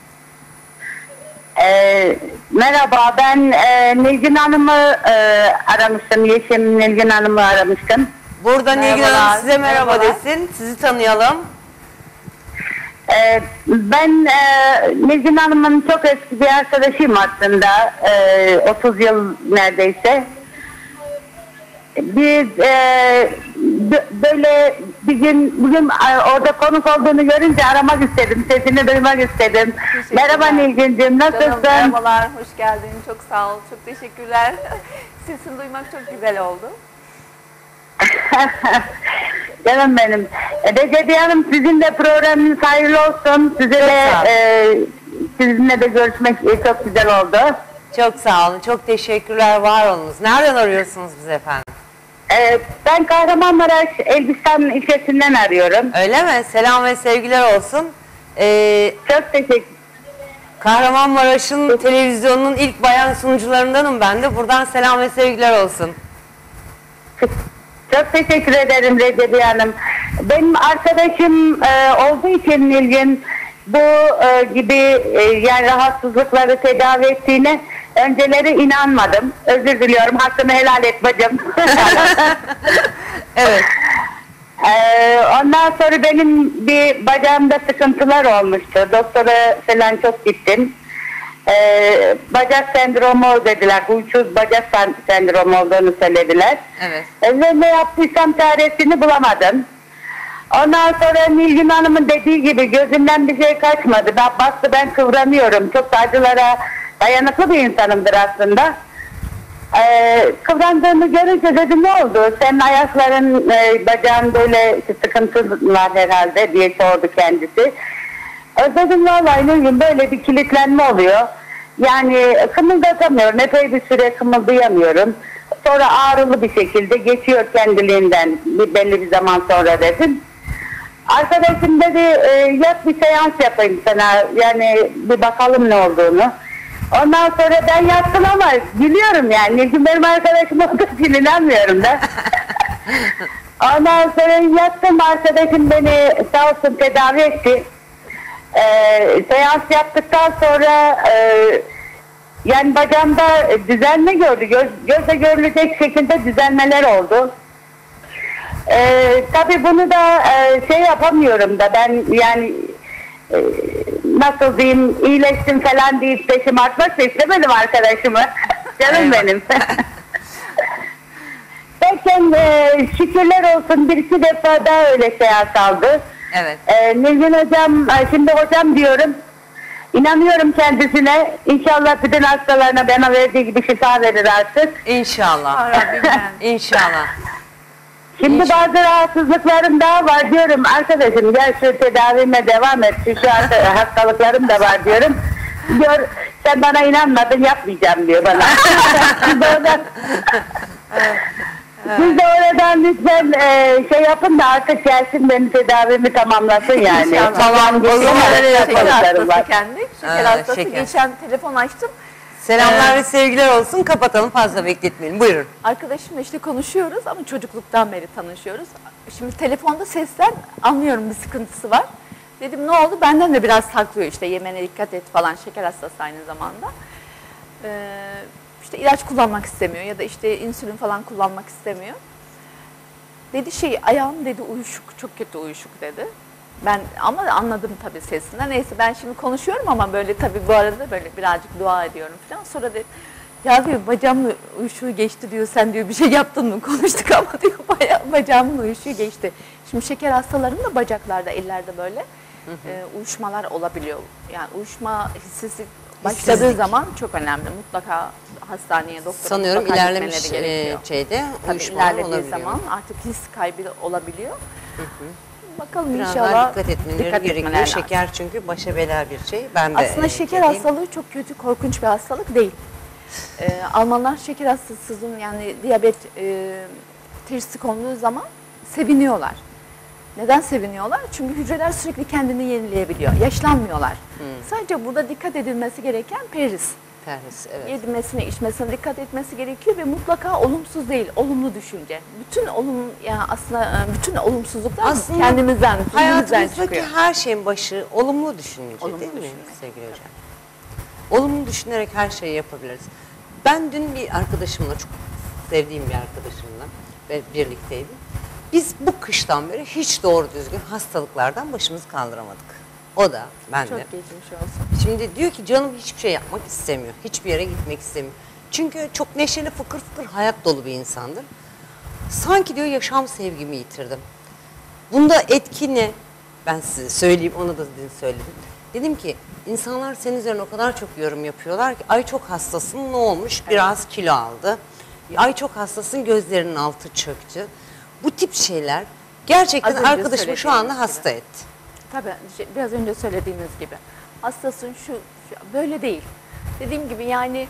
Speaker 4: Ee, merhaba, ben e, Nilgün Hanım'ı e, aramıştım. Yeşim Nilgün Hanım'ı aramıştım.
Speaker 2: Burada Nilgün Hanım size merhaba Merhabalar. desin. Sizi tanıyalım.
Speaker 4: Ee, ben e, Nilgün Hanım'ın çok eski bir arkadaşıyım aslında. E, otuz yıl neredeyse. Biz e, böyle bir gün bugün orada konuk olduğunu görünce aramak istedim. Sesini duymak istedim. Merhaba Nilgüncüğüm, nasılsın?
Speaker 3: Canım, merhabalar, hoş geldin. Çok sağ ol, çok teşekkürler. Sesini duymak çok güzel oldu.
Speaker 4: Canım benim. Recep Hanım, sizin de programınız hayırlı olsun. Size de, e, sizinle de görüşmek çok güzel oldu.
Speaker 2: Çok sağ olun. Çok teşekkürler. Var olunuz. Nereden arıyorsunuz biz efendim?
Speaker 4: Ee, ben Kahramanmaraş Elbistan ilçesinden arıyorum.
Speaker 2: Öyle mi? Selam ve sevgiler olsun. Ee,
Speaker 4: çok teşekkür
Speaker 2: Kahramanmaraş'ın televizyonunun ilk bayan sunucularındanım ben de. Buradan selam ve sevgiler olsun.
Speaker 5: Çok teşekkür ederim Recep Hanım. Benim arkadaşım e, olduğu için Nilgün bu e, gibi e, yani rahatsızlıkları tedavi ettiğine önceleri inanmadım. Özür diliyorum. Hakkını helal et bacım.
Speaker 2: Evet.
Speaker 5: Ee, ondan sonra benim bir bacağımda sıkıntılar olmuştu. Doktora falan çok gittim. Ee, bacak sendromu dediler. Huysuz bacak sendromu olduğunu söylediler.
Speaker 2: Evet.
Speaker 5: Ve ne yaptıysam çaresini bulamadım. Ondan sonra Nilgün Hanım'ın dediği gibi gözümden bir şey kaçmadı. Ben bastı ben kıvranıyorum. Çok da acılara dayanıklı bir insanımdır aslında. Ee, kıvrandığını görünce dedim ne oldu? Senin ayakların, e, bacağın böyle sıkıntı var herhalde diye sordu kendisi. E, dedim vallahi Nilgün böyle bir kilitlenme oluyor. Yani kımıldatamıyorum. Epey bir süre kımıldayamıyorum. Sonra ağrılı bir şekilde geçiyor kendiliğinden bir belli bir zaman sonra dedim. Arkadaşım dedi e, yap bir seans yapayım sana. Yani bir bakalım ne olduğunu. Ondan sonra ben yattım ama gülüyorum yani. Nilgün benim arkadaşım olduğu için inanmıyorum da. Ondan sonra yattım, arkadaşım beni sağ olsun tedavi etti. Ee, seans yaptıktan sonra e, yani bacağımda düzelme gördü. Göz, gözle görülecek şekilde düzelmeler oldu. Ee, tabii bunu da e, şey yapamıyorum da ben yani e, nasıl diyeyim iyileştim falan deyip peşim atmak da istemedim arkadaşımı. Canım benim. Derken e, şükürler olsun bir iki defa daha öyle seans aldı.
Speaker 2: Evet.
Speaker 5: E, Nilgün hocam, şimdi hocam diyorum. İnanıyorum kendisine. İnşallah bütün hastalarına bana verdiği gibi şifa verir artık.
Speaker 2: İnşallah. İnşallah.
Speaker 5: Şimdi
Speaker 2: İnşallah.
Speaker 5: bazı rahatsızlıklarım daha var diyorum. Arkadaşım gel şu tedavime devam et. Şu, şu hastalıklarım da var diyorum. Diyor sen bana inanmadın yapmayacağım diyor bana. Siz de oradan, siz de oradan lütfen e, şey yapın da artık gelsin benim tedavimi tamamlasın yani.
Speaker 2: Tamam, o zaman öyle
Speaker 3: Şeker
Speaker 5: hastalıklarım var.
Speaker 3: hastası kendi. Şeker
Speaker 2: Evet,
Speaker 3: hastası.
Speaker 2: şeker.
Speaker 3: Geçen telefon açtım.
Speaker 2: Selamlar
Speaker 3: Ee,
Speaker 2: ve sevgiler olsun. Kapatalım, fazla bekletmeyelim. Buyurun.
Speaker 3: Arkadaşımla işte konuşuyoruz ama çocukluktan beri tanışıyoruz. Şimdi telefonda sesten anlıyorum bir sıkıntısı var. Dedim ne oldu? Benden de biraz saklıyor işte yemene dikkat et falan. Şeker hastası aynı zamanda. Ee, işte ilaç kullanmak istemiyor ya da işte insülin falan kullanmak istemiyor. Dedi şey ayağım dedi uyuşuk, çok kötü uyuşuk dedi. Ben ama anladım tabii sesinden. Neyse ben şimdi konuşuyorum ama böyle tabii bu arada böyle birazcık dua ediyorum falan. Sonra dedi ya diyor bacağımın uyuşuğu geçti diyor. Sen diyor bir şey yaptın mı? Konuştuk ama diyor bayağı bacağımın uyuşuğu geçti. Şimdi şeker hastalarının da bacaklarda, ellerde böyle hı hı. E, uyuşmalar olabiliyor. Yani uyuşma hissesi başladığı
Speaker 2: Hissizlik.
Speaker 3: zaman çok önemli. Mutlaka hastaneye, doktora
Speaker 2: sanıyorum
Speaker 3: mutlaka
Speaker 2: ilerlemiş
Speaker 3: gitmeleri gerekiyor.
Speaker 2: e, şeyde
Speaker 3: Tabii
Speaker 2: uyuşmalar
Speaker 3: ilerlediği
Speaker 2: olabiliyor.
Speaker 3: zaman artık his kaybı olabiliyor. Hı hı. Bakalım
Speaker 2: Biraz
Speaker 3: inşallah
Speaker 2: daha dikkat etmeleri
Speaker 3: dikkat
Speaker 2: gerekiyor.
Speaker 3: etmeler lazım.
Speaker 2: Şeker çünkü başa bela bir şey. Ben de
Speaker 3: Aslında
Speaker 2: e,
Speaker 3: şeker
Speaker 2: dediğim-
Speaker 3: hastalığı çok kötü, korkunç bir hastalık değil. Ee, Almanlar şeker hastasının yani diyabet e, teşhisi konduğu zaman seviniyorlar. Neden seviniyorlar? Çünkü hücreler sürekli kendini yenileyebiliyor. Yaşlanmıyorlar. Hmm. Sadece burada dikkat edilmesi gereken peris.
Speaker 2: Peris, evet.
Speaker 3: Yedimesine, içmesine dikkat etmesi gerekiyor ve mutlaka olumsuz değil, olumlu düşünce. Bütün olum yani aslında bütün olumsuzluklar
Speaker 2: Aslında
Speaker 3: kendimizden, zihnimizden
Speaker 2: hayatımızdaki
Speaker 3: çıkıyor.
Speaker 2: her şeyin başı olumlu düşününce
Speaker 3: Olumlu
Speaker 2: değil mi
Speaker 3: düşünmek.
Speaker 2: sevgili hocam? Olumlu düşünerek her şeyi yapabiliriz. Ben dün bir arkadaşımla, çok sevdiğim bir arkadaşımla ve birlikteydim. Biz bu kıştan beri hiç doğru düzgün hastalıklardan başımızı kaldıramadık. O da, ben
Speaker 3: Çok
Speaker 2: de.
Speaker 3: geçmiş olsun.
Speaker 2: Şimdi diyor ki canım hiçbir şey yapmak istemiyor. Hiçbir yere gitmek istemiyor. Çünkü çok neşeli, fıkır fıkır hayat dolu bir insandır. Sanki diyor yaşam sevgimi yitirdim. Bunda etki ne? Ben size söyleyeyim, onu da dün söyledim. Dedim ki insanlar senin üzerine o kadar çok yorum yapıyorlar ki ay çok hastasın ne olmuş? Biraz kilo aldı. Ay çok hastasın gözlerinin altı çöktü. Bu tip şeyler gerçekten
Speaker 3: Az önce
Speaker 2: arkadaşımı şu anda hasta
Speaker 3: gibi.
Speaker 2: etti.
Speaker 3: Tabii şey, biraz önce söylediğimiz gibi. Hastasın şu, şu böyle değil. Dediğim gibi yani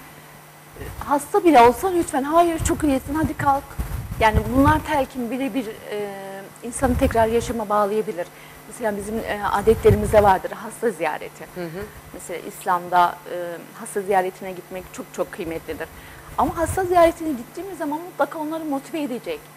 Speaker 3: hasta bile olsa lütfen hayır çok iyisin hadi kalk. Yani bunlar telkin birebir e, insanı tekrar yaşama bağlayabilir. Mesela bizim e, adetlerimizde vardır hasta ziyareti. Hı hı. Mesela İslam'da e, hasta ziyaretine gitmek çok çok kıymetlidir. Ama hasta ziyaretine gittiğimiz zaman mutlaka onları motive edecek.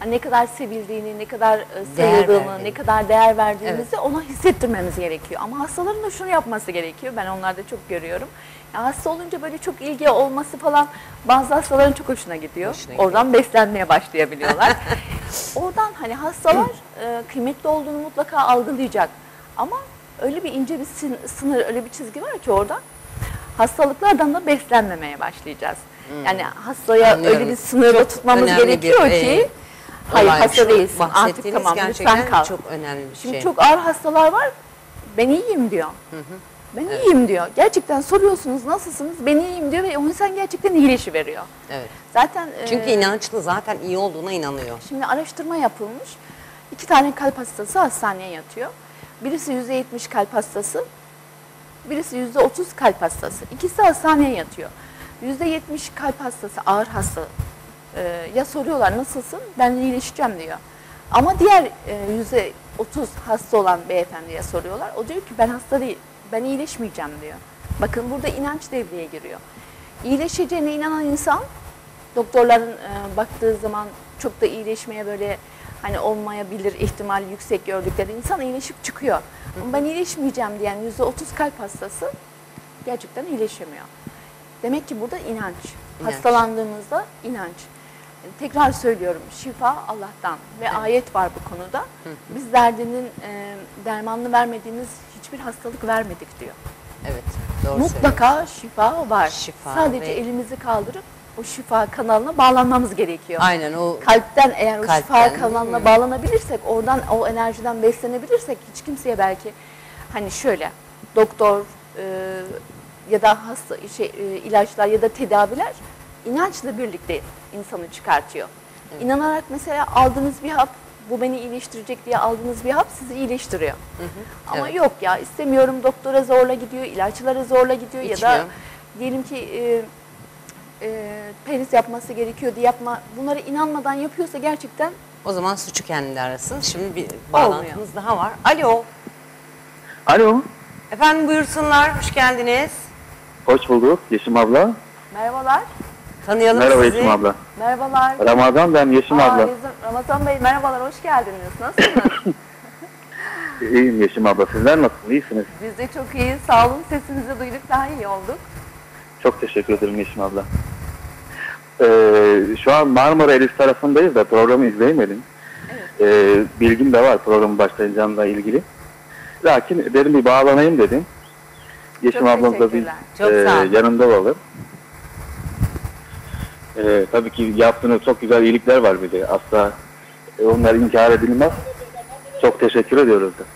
Speaker 3: Hani ne kadar sevildiğini, ne kadar e, sayıldığını,
Speaker 2: verdiğini.
Speaker 3: ne kadar değer verdiğimizi
Speaker 2: Evet.
Speaker 3: ona hissettirmemiz gerekiyor. Ama hastaların da şunu yapması gerekiyor. Ben onlarda çok görüyorum. Ya hasta olunca böyle çok ilgi olması falan bazı hastaların çok hoşuna gidiyor.
Speaker 2: Hoşuna gidiyor.
Speaker 3: Oradan beslenmeye başlayabiliyorlar. Oradan hani hastalar e, kıymetli olduğunu mutlaka algılayacak. Ama öyle bir ince bir sin- sınır, öyle bir çizgi var ki orada hastalıklardan da beslenmemeye başlayacağız. Yani hastaya
Speaker 2: Anlıyorum.
Speaker 3: öyle bir sınırda
Speaker 2: Çok
Speaker 3: tutmamız
Speaker 2: önemli
Speaker 3: gerekiyor
Speaker 2: bir,
Speaker 3: ki
Speaker 2: e,
Speaker 3: hayır
Speaker 2: olay.
Speaker 3: hasta
Speaker 2: Şu
Speaker 3: değilsin artık
Speaker 2: bahsettiğiniz
Speaker 3: tamam
Speaker 2: gerçekten
Speaker 3: lütfen kal.
Speaker 2: çok önemli bir
Speaker 3: Şimdi
Speaker 2: şey.
Speaker 3: çok ağır hastalar var ben iyiyim diyor. Ben iyiyim diyor. Gerçekten soruyorsunuz nasılsınız ben iyiyim diyor ve o insan gerçekten iyileşiveriyor.
Speaker 2: Evet.
Speaker 3: Zaten
Speaker 2: Çünkü
Speaker 3: e,
Speaker 2: inançlı zaten iyi olduğuna inanıyor.
Speaker 3: Şimdi araştırma yapılmış. İki tane kalp hastası hastaneye yatıyor. Birisi yüzde yetmiş kalp hastası, birisi yüzde otuz kalp hastası. İkisi hastaneye yatıyor. Yüzde yetmiş kalp hastası ağır hasta. Ee, ya soruyorlar nasılsın? Ben iyileşeceğim diyor. Ama diğer e, yüzde otuz hasta olan beyefendiye soruyorlar. O diyor ki ben hasta değil, ben iyileşmeyeceğim diyor. Bakın burada inanç devreye giriyor. İyileşeceğine inanan insan doktorların e, baktığı zaman çok da iyileşmeye böyle hani olmayabilir ihtimal yüksek gördükleri insan iyileşip çıkıyor. Ama ben iyileşmeyeceğim diyen yüzde otuz kalp hastası gerçekten iyileşemiyor. Demek ki burada inanç.
Speaker 2: İnanç.
Speaker 3: Hastalandığımızda inanç. Tekrar söylüyorum şifa Allah'tan ve
Speaker 2: Evet.
Speaker 3: ayet var bu konuda. Biz derdinin e, dermanını vermediğimiz hiçbir hastalık vermedik diyor.
Speaker 2: Evet. Doğru söylüyorsun.
Speaker 3: Mutlaka şifa var.
Speaker 2: Şifa
Speaker 3: Sadece
Speaker 2: ve-
Speaker 3: elimizi kaldırıp o şifa kanalına bağlanmamız gerekiyor.
Speaker 2: Aynen o
Speaker 3: Kalpten eğer o
Speaker 2: Kalpten,
Speaker 3: şifa kanalına
Speaker 2: değil mi?
Speaker 3: bağlanabilirsek, oradan o enerjiden beslenebilirsek hiç kimseye belki hani şöyle doktor e, ya da hasta şey e, ilaçlar ya da tedaviler inançla birlikte insanı çıkartıyor. İnanarak mesela aldığınız bir hap bu beni iyileştirecek diye aldığınız bir hap sizi iyileştiriyor. Ama
Speaker 2: evet.
Speaker 3: yok ya istemiyorum doktora zorla gidiyor, ilaçlara zorla gidiyor ya da
Speaker 2: İçmiyor.
Speaker 3: diyelim ki e, e, penis yapması gerekiyor diye yapma. Bunlara inanmadan yapıyorsa gerçekten
Speaker 2: o zaman suçu kendinde arasın. Şimdi bir bağlantımız daha var. Alo.
Speaker 6: Alo,
Speaker 2: Efendim buyursunlar. Hoş geldiniz.
Speaker 6: hoş bulduk Yeşim abla.
Speaker 3: merhabalar.
Speaker 2: Tanıyalım
Speaker 6: Merhaba
Speaker 2: sizi.
Speaker 6: Yeşim abla.
Speaker 3: Merhabalar.
Speaker 6: Ramazan ben Yeşim
Speaker 3: Aa,
Speaker 6: abla.
Speaker 3: Rezan- Ramazan Bey merhabalar, hoş geldiniz. Nasılsınız?
Speaker 6: İyiyim Yeşim abla. Sizler nasılsınız? İyisiniz.
Speaker 3: Biz de çok iyi. Sağ olun. Sesinizi duyduk, daha iyi olduk.
Speaker 6: Çok teşekkür ederim Yeşim abla. Ee, şu an Marmara Elif tarafındayız da programı izleyemedim. Ee, bilgim de var programı başlayacağımla ilgili. Lakin dedim bir bağlanayım dedim. Yeşim
Speaker 3: Çok
Speaker 6: ablamız da bir
Speaker 3: teşekkürler.
Speaker 2: Çok
Speaker 6: e,
Speaker 2: sağ olun.
Speaker 6: yanında olalım. Ee, tabii ki yaptığınız çok güzel iyilikler var bir de. Asla e, onlar inkar edilmez. Çok teşekkür ediyoruz da.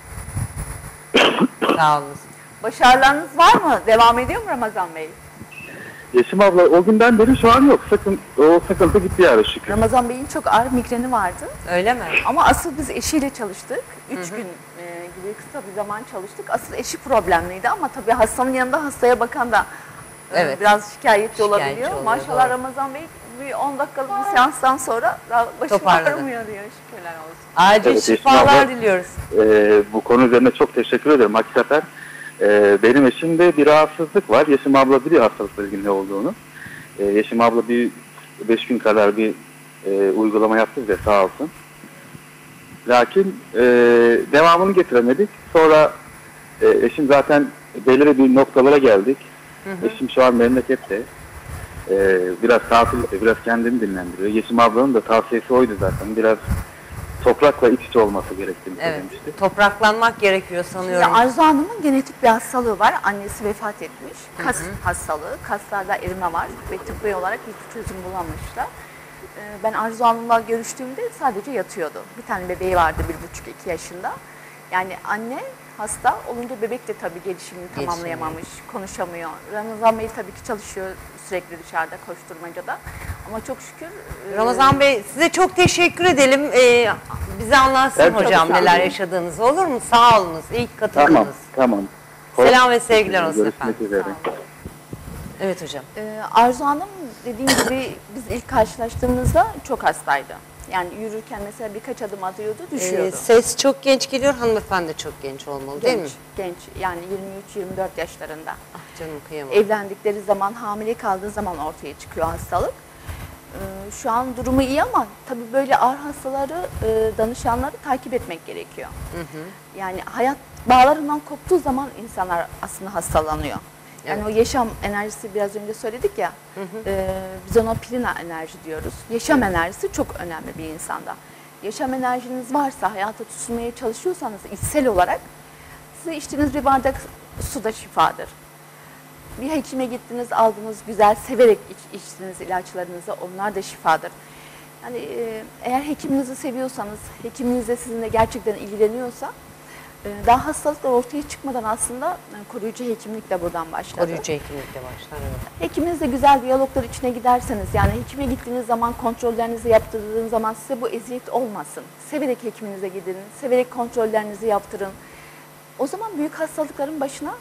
Speaker 2: Sağ olun.
Speaker 3: Başarılarınız var mı? Devam ediyor mu Ramazan Bey?
Speaker 6: Yeşim abla o günden beri şu an yok. Sakın o sıkıntı gitti yani şükür.
Speaker 3: Ramazan Bey'in çok ağır migreni vardı.
Speaker 2: Öyle mi?
Speaker 3: Ama asıl biz eşiyle çalıştık. Üç gün e, gibi kısa bir zaman çalıştık. Asıl eşi problemliydi ama tabii hastanın yanında hastaya bakan da e,
Speaker 2: Evet.
Speaker 3: biraz şikayetçi,
Speaker 2: Şikayetçi
Speaker 3: olabiliyor.
Speaker 2: oluyor,
Speaker 3: Maşallah
Speaker 2: doğru.
Speaker 3: Ramazan Bey bir on dakikalık bir seanstan sonra daha başı
Speaker 2: Toparladı.
Speaker 3: ağrımıyor diyor. Şükürler olsun.
Speaker 2: Acil
Speaker 6: Evet, Yeşim
Speaker 2: şifalar
Speaker 6: abla.
Speaker 2: diliyoruz.
Speaker 6: Ee, bu konu üzerine çok teşekkür ederim. Hakikaten e, benim eşimde bir rahatsızlık var. Yeşim abla biliyor hastalıkla ilgili ne olduğunu. E, Yeşim abla bir beş gün kadar bir e, uygulama yaptı ve sağ olsun. Lakin e, devamını getiremedik. Sonra e, eşim zaten belirli bir noktalara geldik. Eşim şu an memlekette. E, biraz tatil yapıyor, biraz kendini dinlendiriyor. Yeşim ablanın da tavsiyesi oydu zaten. Biraz toprakla iç içe olması gerektiğini
Speaker 2: Evet.
Speaker 6: söylemişti.
Speaker 2: Topraklanmak gerekiyor
Speaker 3: Şimdi
Speaker 2: sanıyorum.
Speaker 3: Arzu Hanım'ın genetik bir hastalığı var. Annesi vefat etmiş. Kas hastalığı. Kaslarda erime var ve tıbbi olarak hiç çözüm bulamamışlar. Ee, Ben Arzu Hanım'la görüştüğümde sadece yatıyordu. Bir tane bebeği vardı bir buçuk iki yaşında. Yani anne hasta olunca bebek de tabii gelişimini tamamlayamamış, konuşamıyor. Ramazan Bey tabii ki çalışıyor sürekli dışarıda koşturmacada. Ama çok şükür e,
Speaker 2: Ramazan Bey size çok teşekkür edelim. Ee, bize anlatsın
Speaker 6: Evet,
Speaker 2: hocam
Speaker 3: tabii,
Speaker 2: neler
Speaker 3: tabii.
Speaker 2: yaşadığınızı, olur mu? Sağ olunuz. İyi ki katıldınız.
Speaker 6: Tamam, tamam.
Speaker 2: Selam ve sevgiler olsun
Speaker 6: Görüşmek
Speaker 2: efendim.
Speaker 6: üzere.
Speaker 2: Evet hocam.
Speaker 3: Ee, Arzu Hanım dediğim gibi biz ilk karşılaştığımızda çok hastaydı. Yani yürürken mesela birkaç adım atıyordu, düşüyordu.
Speaker 2: Ee, ses çok genç geliyor. Hanımefendi de çok genç olmalı değil mi?
Speaker 3: genç, genç yani yirmi üç yirmi dört yaşlarında.
Speaker 2: Ah canım kıyamam.
Speaker 3: Evlendikleri zaman, hamile kaldığı zaman ortaya çıkıyor hastalık. e, şu an durumu iyi ama tabii böyle ağır hastaları, e, danışanları takip etmek gerekiyor. Hı hı. Yani hayat bağlarından koptuğu zaman insanlar aslında hastalanıyor. Yani evet. O yaşam enerjisi biraz önce söyledik ya, hı hı. E, biz ona pilina enerji diyoruz. Yaşam evet. enerjisi çok önemli bir insanda. Yaşam enerjiniz varsa, hayata tutunmaya çalışıyorsanız içsel olarak, size içtiğiniz bir bardak su da şifadır. Bir hekime gittiniz, aldınız, güzel, severek iç, içtiniz ilaçlarınızı, onlar da şifadır. Yani e, eğer hekiminizi seviyorsanız, hekiminiz de sizinle gerçekten ilgileniyorsa, e, daha hastalıklar ortaya çıkmadan aslında yani koruyucu hekimlik de buradan başladı.
Speaker 2: Koruyucu hekimlik de başlar, evet.
Speaker 3: Hekiminizle güzel diyaloglar içine giderseniz, yani hekime gittiğiniz zaman, kontrollerinizi yaptırdığınız zaman size bu eziyet olmasın. Severek hekiminize gidin, severek kontrollerinizi yaptırın. O zaman büyük hastalıkların başına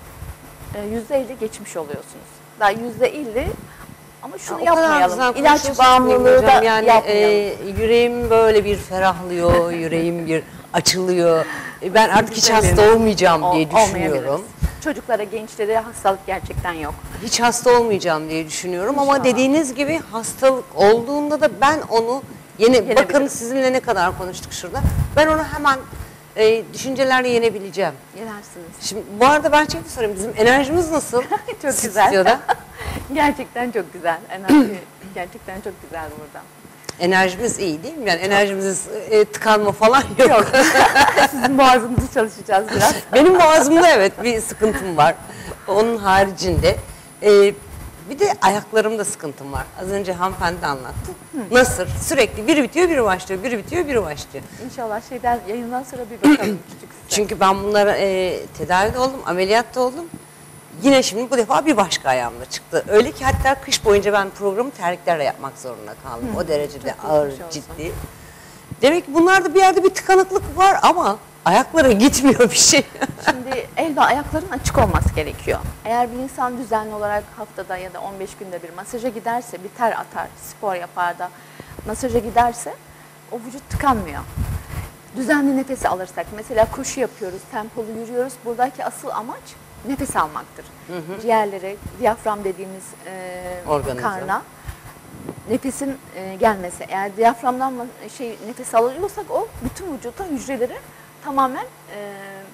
Speaker 3: yüzde elli geçmiş oluyorsunuz. Daha yüzde elli ama şunu
Speaker 2: ya,
Speaker 3: yapmayalım. İlaç bağımlılığı da
Speaker 2: yani,
Speaker 3: yapmayalım.
Speaker 2: E, yüreğim böyle bir ferahlıyor, yüreğim bir açılıyor. Ben artık hiç hasta olmayacağım diye düşünüyorum.
Speaker 3: Çocuklara, gençlere hastalık gerçekten yok.
Speaker 2: Hiç hasta olmayacağım diye düşünüyorum. İnşallah. Ama dediğiniz gibi hastalık olduğunda da ben onu yeni, bakın sizinle ne kadar konuştuk şurada. Ben onu hemen E, düşüncelerle yenebileceğim.
Speaker 3: Yenersiniz.
Speaker 2: Şimdi bu arada ben şey sorayım, bizim enerjimiz nasıl?
Speaker 3: Çok güzel. Gerçekten çok güzel. Enerji gerçekten çok güzel burada.
Speaker 2: Enerjimiz iyi değil mi? Yani çok. Enerjimiz e, tıkanma falan yok. Yok.
Speaker 3: Sizin boğazınızı çalışacağız biraz.
Speaker 2: Benim boğazımda evet bir sıkıntım var. Onun haricinde e, bir de ayaklarımda sıkıntım var. Az önce hanımefendi anlattı. Hı. Nasır sürekli biri bitiyor biri başlıyor, biri bitiyor biri başlıyor.
Speaker 3: İnşallah şeyden yayından sonra bir bakalım küçük size.
Speaker 2: Çünkü ben bunlara e, tedavide oldum, ameliyatta oldum. Yine şimdi bu defa bir başka ayağımda çıktı. Öyle ki hatta kış boyunca ben programı terliklerle yapmak zorunda kaldım. Hı. O derecede çok ağır, ciddi. Demek ki bunlarda bir yerde bir tıkanıklık var ama ayaklara gitmiyor bir şey.
Speaker 3: Şimdi el ve ayakların açık olması gerekiyor. Eğer bir insan düzenli olarak haftada ya da on beş günde bir masaja giderse, bir ter atar, spor yapar da masaja giderse o vücut tıkanmıyor. Düzenli nefesi alırsak, mesela koşu yapıyoruz, tempolu yürüyoruz. Buradaki asıl amaç nefes almaktır. Hı hı. Ciğerlere, diyafram dediğimiz e, karna nefesin e, gelmesi. Eğer diyaframdan şey nefes alıyorsak o bütün vücuda, hücrelere tamamen e,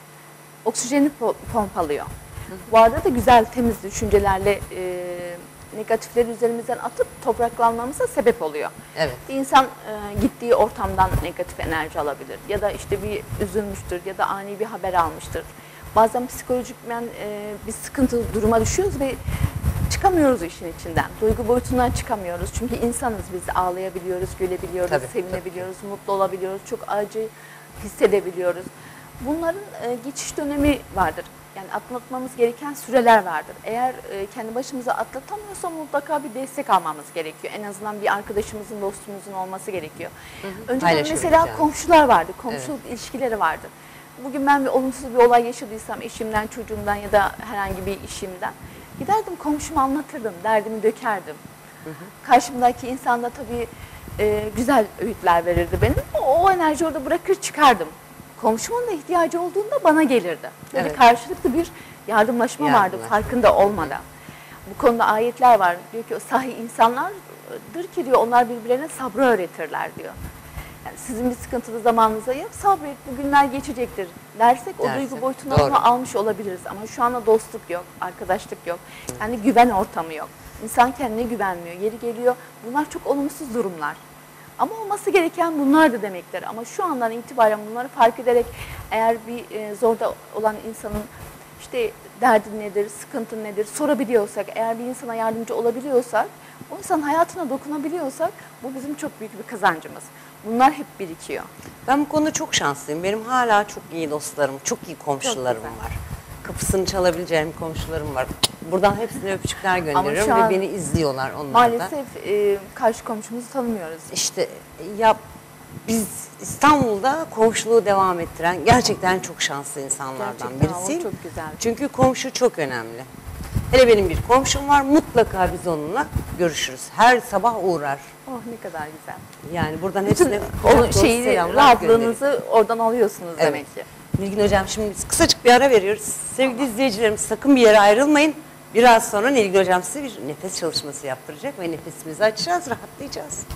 Speaker 3: oksijeni pompalıyor. Hı hı. Bu arada da güzel, temiz düşüncelerle e, negatifleri üzerimizden atıp topraklanmamıza sebep oluyor. Evet. Bir insan e, gittiği ortamdan negatif enerji alabilir. Ya da işte bir üzülmüştür ya da ani bir haber almıştır. Bazen psikolojik e, bir sıkıntı duruma düşüyoruz ve çıkamıyoruz işin içinden. Duygu boyutundan çıkamıyoruz. Çünkü insanız biz, ağlayabiliyoruz, gülebiliyoruz, tabii, sevinebiliyoruz, tabii. Mutlu olabiliyoruz, çok acı hissedebiliyoruz. Bunların e, geçiş dönemi vardır. Yani atlatmamız gereken süreler vardır. Eğer e, kendi başımıza atlatamıyorsa mutlaka bir destek almamız gerekiyor. En azından bir arkadaşımızın, dostumuzun olması gerekiyor. Hı hı. Önceden mesela yani. komşular vardı, komşuluk evet. ilişkileri vardı. Bugün ben bir olumsuz bir olay yaşadıysam eşimden, çocuğumdan ya da herhangi bir işimden giderdim komşuma anlatırdım, derdimi dökerdim. Hı hı. Karşımdaki insan da tabii e, güzel öğütler verirdi benim. O, o enerji orada bırakır çıkardım. Komşumun da ihtiyacı olduğunda bana gelirdi. Böyle evet. karşılıklı bir yardımlaşma Yardımlar. vardı farkında olmadan. Bu konuda ayetler var. Diyor ki o sahi insanlardır ki diyor onlar birbirlerine sabrı öğretirler diyor. Yani sizin bir sıkıntılı zamanınızda ya sabret bu günler geçecektir dersek Dersin. o duygu boyutunu onu almış olabiliriz. Ama şu anda dostluk yok, arkadaşlık yok. Yani güven ortamı yok. İnsan kendine güvenmiyor. Yeri geliyor. Bunlar çok olumsuz durumlar. Ama olması gereken bunlardı demektir. Ama şu andan itibaren bunları fark ederek eğer bir e, zorda olan insanın işte derdi nedir, sıkıntı nedir sorabiliyorsak, eğer bir insana yardımcı olabiliyorsak, o insanın hayatına dokunabiliyorsak bu bizim çok büyük bir kazancımız. Bunlar hep birikiyor.
Speaker 2: Ben bu konuda çok şanslıyım. Benim hala çok iyi dostlarım, çok iyi komşularım çok var. Kapısını çalabileceğim komşularım var. Buradan hepsine öpücükler gönderiyorum ve beni izliyorlar onlar
Speaker 3: maalesef,
Speaker 2: da.
Speaker 3: Maalesef e, karşı komşumuzu tanımıyoruz.
Speaker 2: İşte ya biz İstanbul'da komşuluğu devam ettiren gerçekten çok şanslı insanlardan birisiyim.
Speaker 3: Çok güzel.
Speaker 2: Çünkü komşu çok önemli. Hele benim bir komşum var, mutlaka biz onunla görüşürüz. Her sabah uğrar.
Speaker 3: Oh ne kadar güzel.
Speaker 2: Yani buradan hepsine
Speaker 3: o şeyi, rahatlığınızı oradan alıyorsunuz evet. demek ki.
Speaker 2: Nilgün Hocam şimdi biz kısacık bir ara veriyoruz. Sevgili tamam. izleyicilerimiz sakın bir yere ayrılmayın. Biraz sonra Nilgün Hocam size bir nefes çalışması yaptıracak ve nefesimizi açacağız, rahatlayacağız.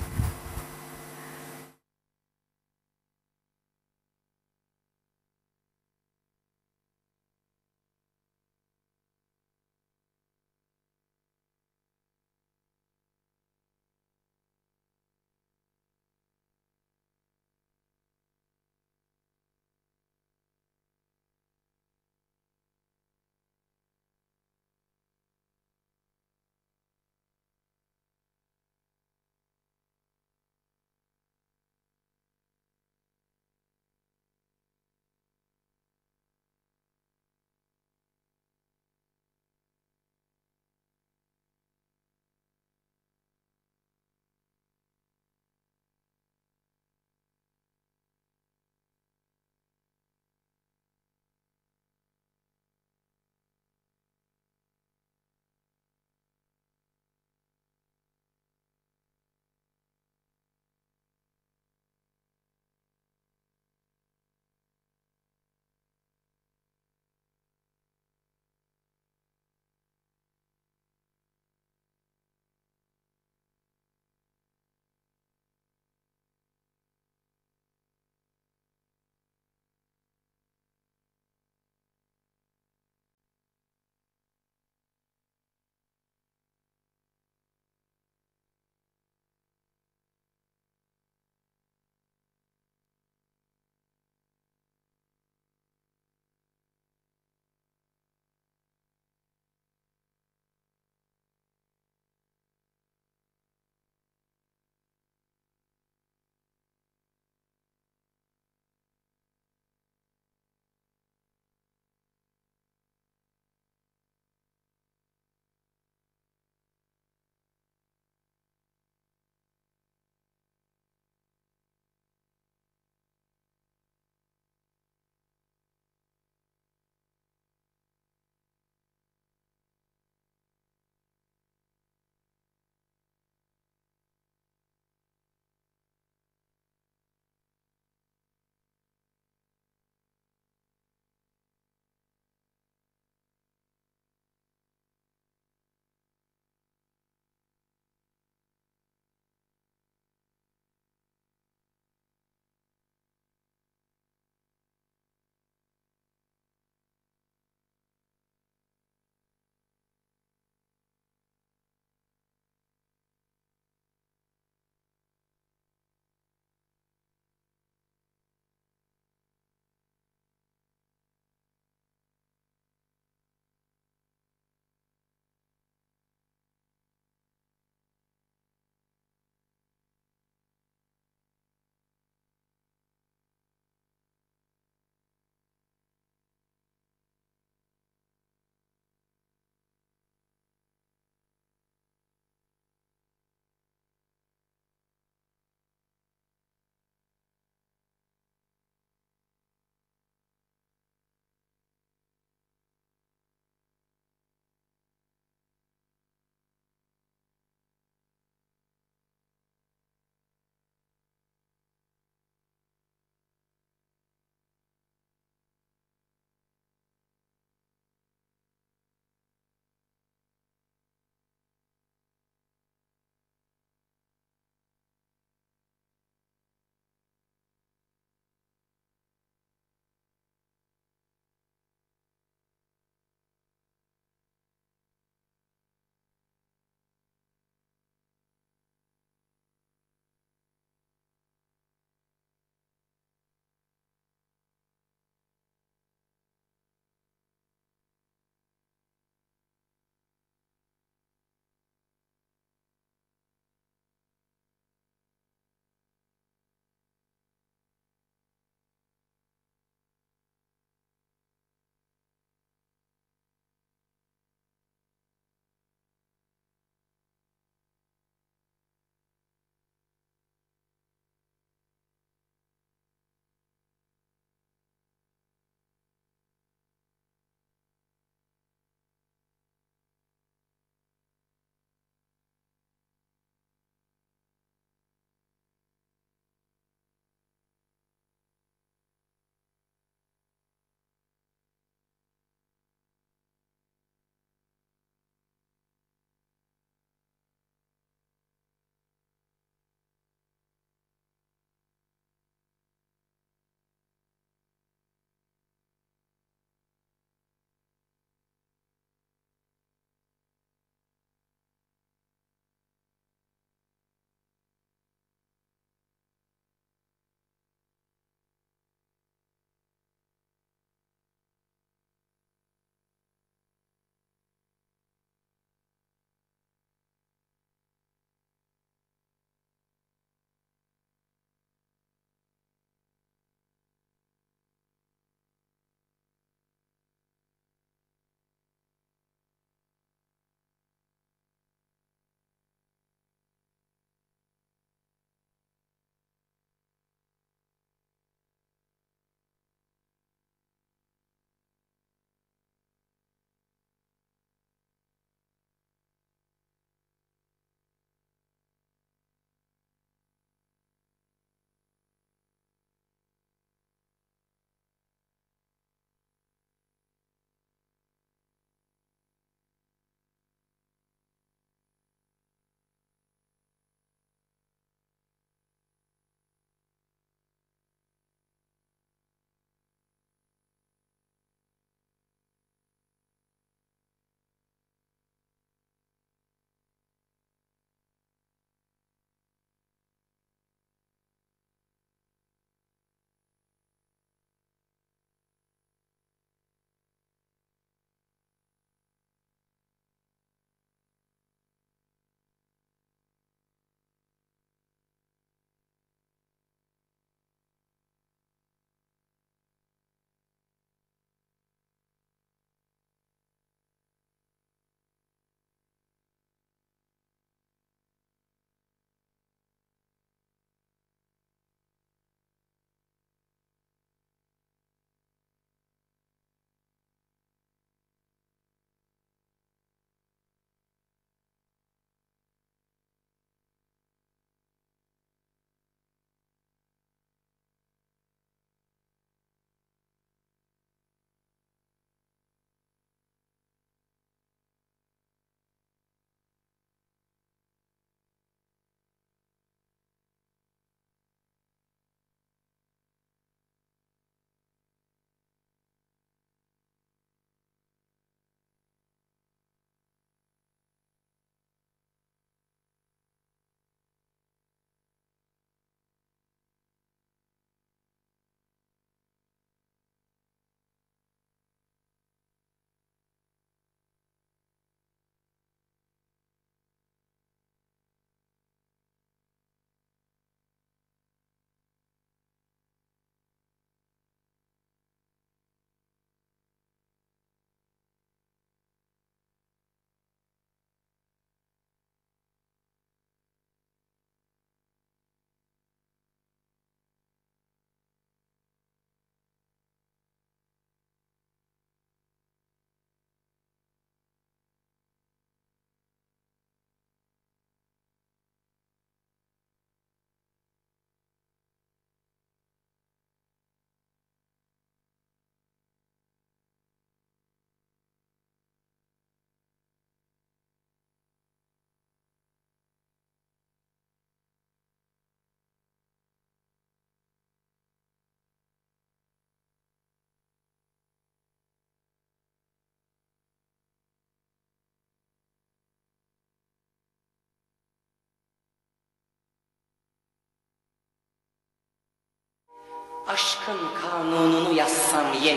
Speaker 1: Aşkın kanununu yazsam yeni.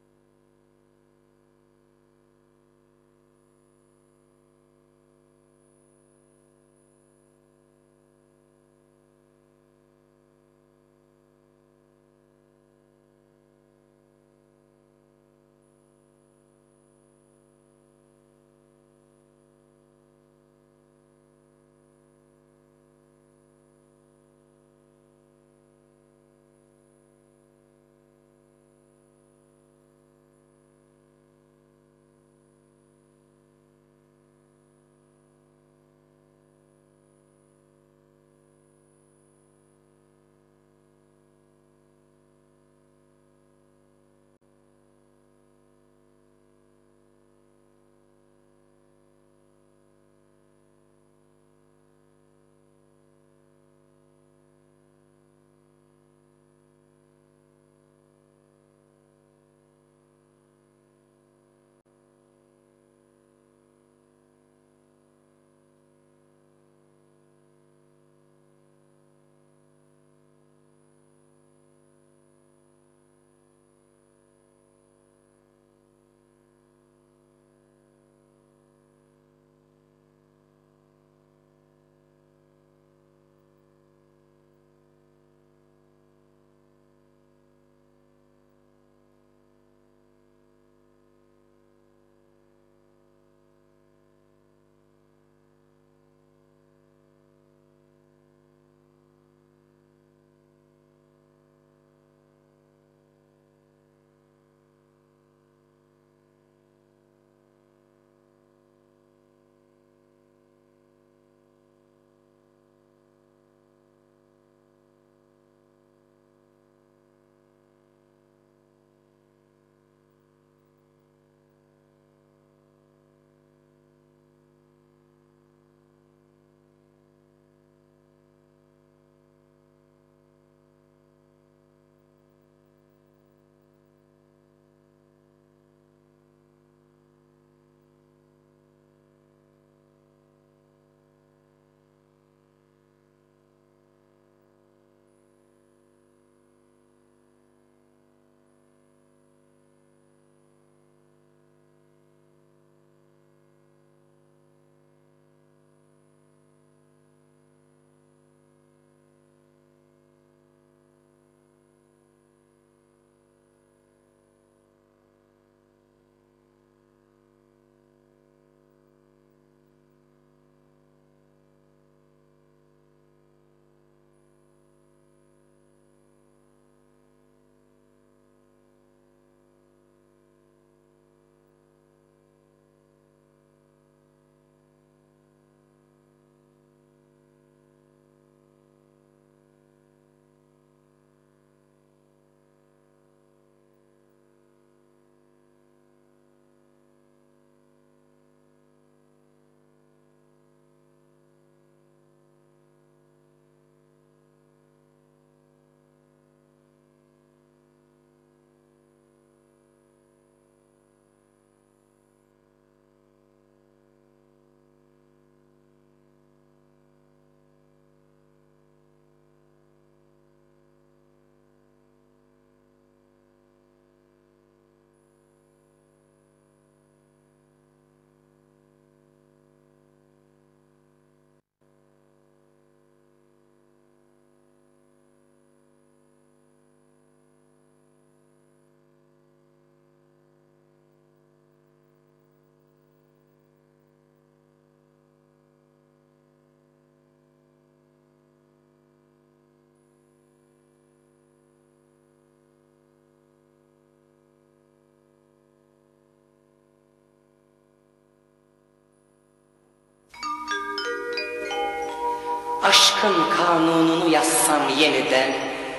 Speaker 1: Aşkın kanununu yazsam yeniden,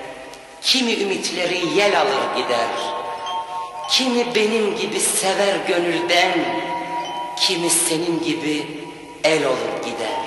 Speaker 1: kimi ümitleri yel alır gider, kimi benim gibi sever gönülden, kimi senin gibi el olur gider.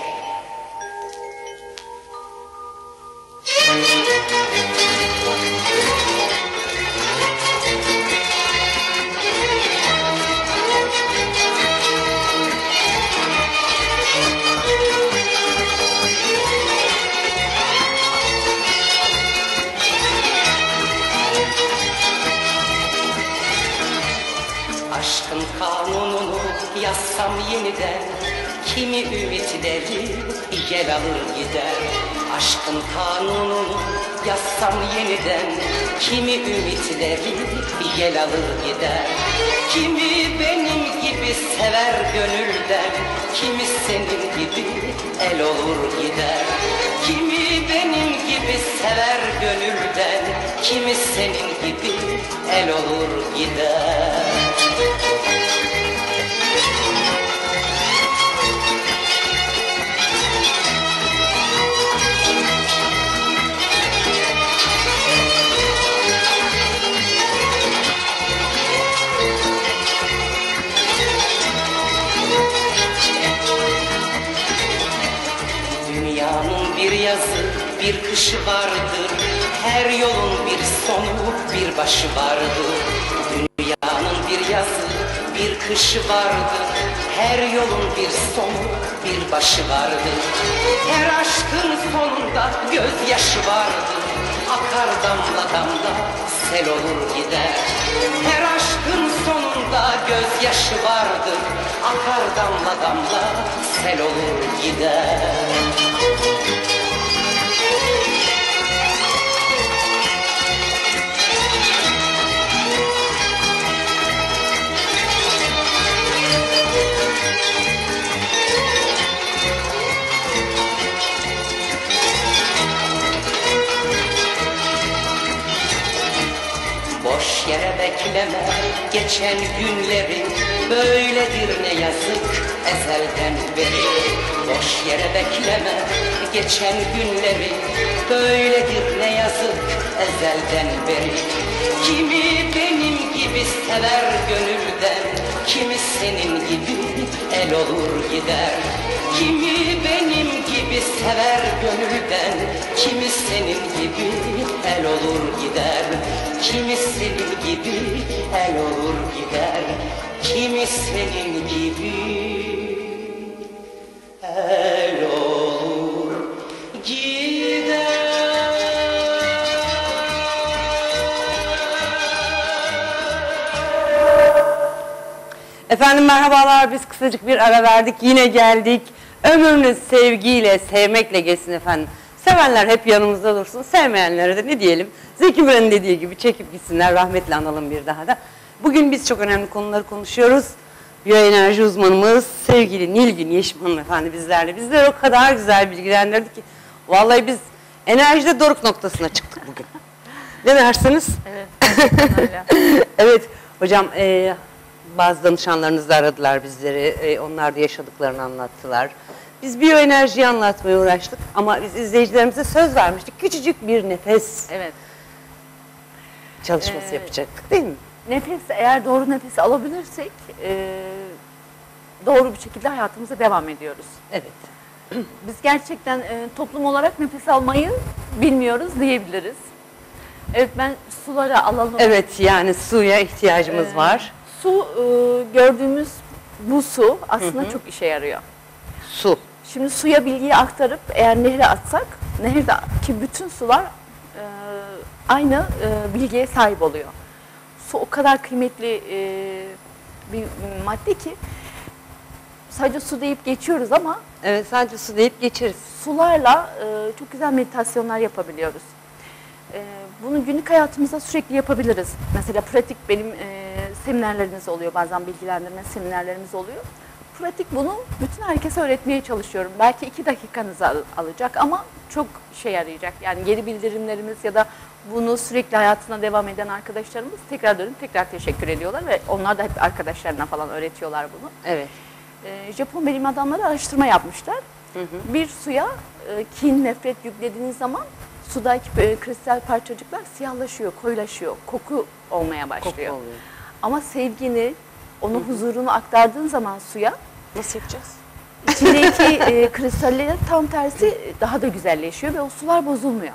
Speaker 1: Aşkın kanununu yazsam yeniden, kimi ümitleri gel alır gider. Aşkın kanununu yazsam yeniden, kimi ümitleri gel alır gider. Kimi benim gibi sever gönülden, kimi senin gibi el olur gider. Kimi benim gibi sever gönülden, kimi senin gibi el olur gider. Dünyanın bir yazı, bir kışı vardır. Her yolun bir sonu, bir başı vardır. Dünyanın bir yazı, bir kışı vardır. Her yolun bir sonu, bir başı vardır. Her aşkın sonunda gözyaşı vardır. Akar damla damla, sel olur gider. Her aşkın sonunda gözyaşı vardır. Akar damla damla, sel olur gider. Boş yere bekleme geçen günleri, böyledir ne yazık ezelden beri. Boş yere bekleme geçen günleri, böyledir ne yazık ezelden beri. Kimi benim gibi sever gönülden, kimi senin gibi el olur gider. Kimi benim gibi sever gönülden, kimi senin gibi el olur gider. Kimi senin gibi el olur gider, kimi senin gibi el olur gider.
Speaker 2: Efendim merhabalar, biz kısacık bir ara verdik, yine geldik. Ömrünüz sevgiyle, sevmekle geçsin efendim. Sevenler hep yanımızda dursun, sevmeyenlere de ne diyelim? Zeki Müren'in dediği gibi çekip gitsinler, rahmetle analım bir daha da. Bugün biz çok önemli konuları konuşuyoruz. Biyoenerji uzmanımız sevgili Nilgün Yeşim hanımefendi bizlerle. Bizleri o kadar güzel bilgilendirdi ki vallahi biz enerjide doruk noktasına çıktık bugün. Ne dersiniz?
Speaker 3: Evet. Öyle.
Speaker 2: Evet hocam, e, bazı danışanlarınız da aradılar bizleri. E, onlar da yaşadıklarını anlattılar. Biz biyoenerjiyi anlatmaya uğraştık ama biz izleyicilerimize söz vermiştik. Küçücük bir nefes
Speaker 3: Evet.
Speaker 2: çalışması
Speaker 3: Ee,
Speaker 2: yapacaktık değil mi?
Speaker 3: Nefes, eğer doğru nefesi alabilirsek e, doğru bir şekilde hayatımıza devam ediyoruz.
Speaker 2: Evet.
Speaker 3: Biz gerçekten e, toplum olarak nefes almayı bilmiyoruz diyebiliriz. Evet, ben sulara alalım.
Speaker 2: Evet, yani suya ihtiyacımız
Speaker 3: Ee,
Speaker 2: var.
Speaker 3: Su, e, gördüğümüz bu su aslında hı hı. çok işe yarıyor.
Speaker 2: Su.
Speaker 3: Şimdi suya bilgiyi aktarıp eğer nehre atsak, nehirdeki bütün sular e, aynı e, bilgiye sahip oluyor. Su o kadar kıymetli e, bir madde ki sadece su deyip geçiyoruz ama
Speaker 2: evet, sadece su deyip geçeriz.
Speaker 3: Sularla e, çok güzel meditasyonlar yapabiliyoruz. E, bunu günlük hayatımızda sürekli yapabiliriz. Mesela pratik benim e, seminerlerimiz oluyor, bazen bilgilendirme seminerlerimiz oluyor. Pratik bunu bütün herkese öğretmeye çalışıyorum. Belki iki dakikanızı al alacak ama çok şey yarayacak. Yani geri bildirimlerimiz ya da bunu sürekli hayatına devam eden arkadaşlarımız tekrar dönüp tekrar teşekkür ediyorlar ve onlar da hep arkadaşlarına falan öğretiyorlar bunu.
Speaker 2: Evet.
Speaker 3: Ee, Japon bilim adamları araştırma yapmışlar. Hı hı. Bir suya e, kin, nefret yüklediğiniz zaman sudaki e, kristal parçacıklar siyahlaşıyor, koyulaşıyor, koku olmaya başlıyor.
Speaker 2: Koku oluyor.
Speaker 3: Ama sevgini, onun huzurunu aktardığın zaman suya
Speaker 2: nasıl yapacağız?
Speaker 3: İçindeki e, kristaller tam tersi daha da güzelleşiyor ve o sular bozulmuyor.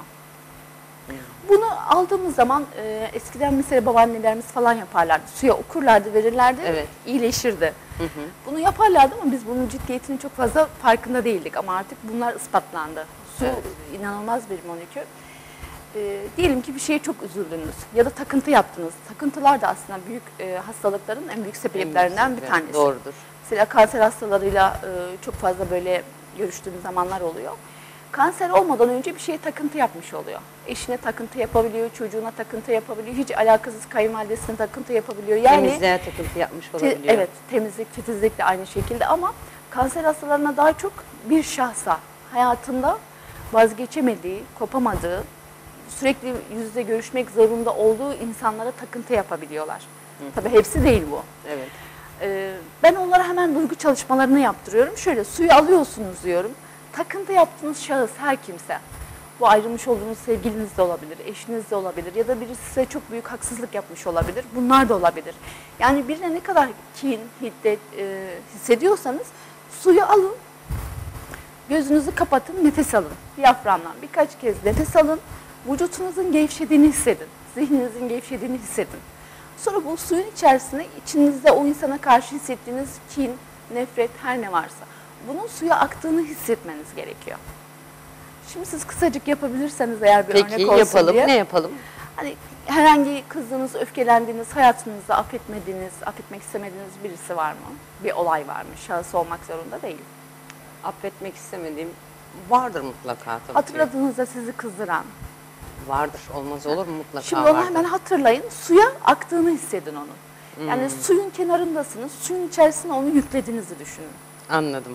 Speaker 3: Bunu aldığımız zaman e, eskiden mesela babaannelerimiz falan yaparlardı. Suya okurlardı, verirlerdi, evet. iyileşirdi. Hı hı. Bunu yaparlardı ama biz bunun ciddiyetinin çok fazla farkında değildik. Ama artık bunlar ispatlandı. Su evet. inanılmaz bir molekül. e, diyelim ki bir şeye çok üzüldünüz ya da takıntı yaptınız. Takıntılar da aslında büyük e, hastalıkların en büyük sebeplerinden bir tanesi.
Speaker 2: Doğrudur.
Speaker 3: Mesela kanser hastalarıyla e, çok fazla böyle görüştüğüm zamanlar oluyor. Kanser olmadan önce bir şeye takıntı yapmış oluyor. Eşine takıntı yapabiliyor, çocuğuna takıntı yapabiliyor, hiç alakasız kayınvalidesine takıntı yapabiliyor. Yani
Speaker 2: Temizliğe takıntı yapmış olabiliyor.
Speaker 3: te, evet, temizlik, titizlik de aynı şekilde ama kanser hastalarına daha çok bir şahsa hayatında vazgeçemediği, kopamadığı, sürekli yüz yüze görüşmek zorunda olduğu insanlara takıntı yapabiliyorlar. Hı. Tabii hepsi değil bu.
Speaker 2: Evet.
Speaker 3: Ee, ben onlara hemen duygu çalışmalarını yaptırıyorum. Şöyle suyu alıyorsunuz diyorum. Takıntı yaptığınız şahıs her kimse. Bu ayrılmış olduğunuz sevgiliniz de olabilir, eşiniz de olabilir ya da birisi size çok büyük haksızlık yapmış olabilir. Bunlar da olabilir. Yani birine ne kadar kin, hiddet e, hissediyorsanız suyu alın, gözünüzü kapatın, nefes alın. Diyaframdan birkaç kez nefes alın, vücutunuzun gevşediğini hissedin, zihninizin gevşediğini hissedin. Sonra bu suyun içerisine içinizde o insana karşı hissettiğiniz kin, nefret her ne varsa bunun suya aktığını hissetmeniz gerekiyor. Şimdi siz kısacık yapabilirseniz eğer bir
Speaker 2: Peki,
Speaker 3: örnek olsun
Speaker 2: yapalım.
Speaker 3: diye.
Speaker 2: Ne yapalım?
Speaker 3: Hani herhangi kızdığınız, öfkelendiğiniz, hayatınızda affetmediğiniz, affetmek istemediğiniz birisi var mı? Bir olay var mı? Şahıs olmak zorunda değil.
Speaker 2: Affetmek istemediğim vardır mutlaka tabii ki.
Speaker 3: Hatırladığınızda sizi kızdıran.
Speaker 2: Vardır. Olmaz olur mu? Mutlaka
Speaker 3: Şimdi onu
Speaker 2: vardır.
Speaker 3: hemen hatırlayın. Suya aktığını hissedin onun.
Speaker 2: Hmm.
Speaker 3: Yani suyun kenarındasınız. Suyun içerisine onu yüklediğinizi düşünün.
Speaker 2: Anladım.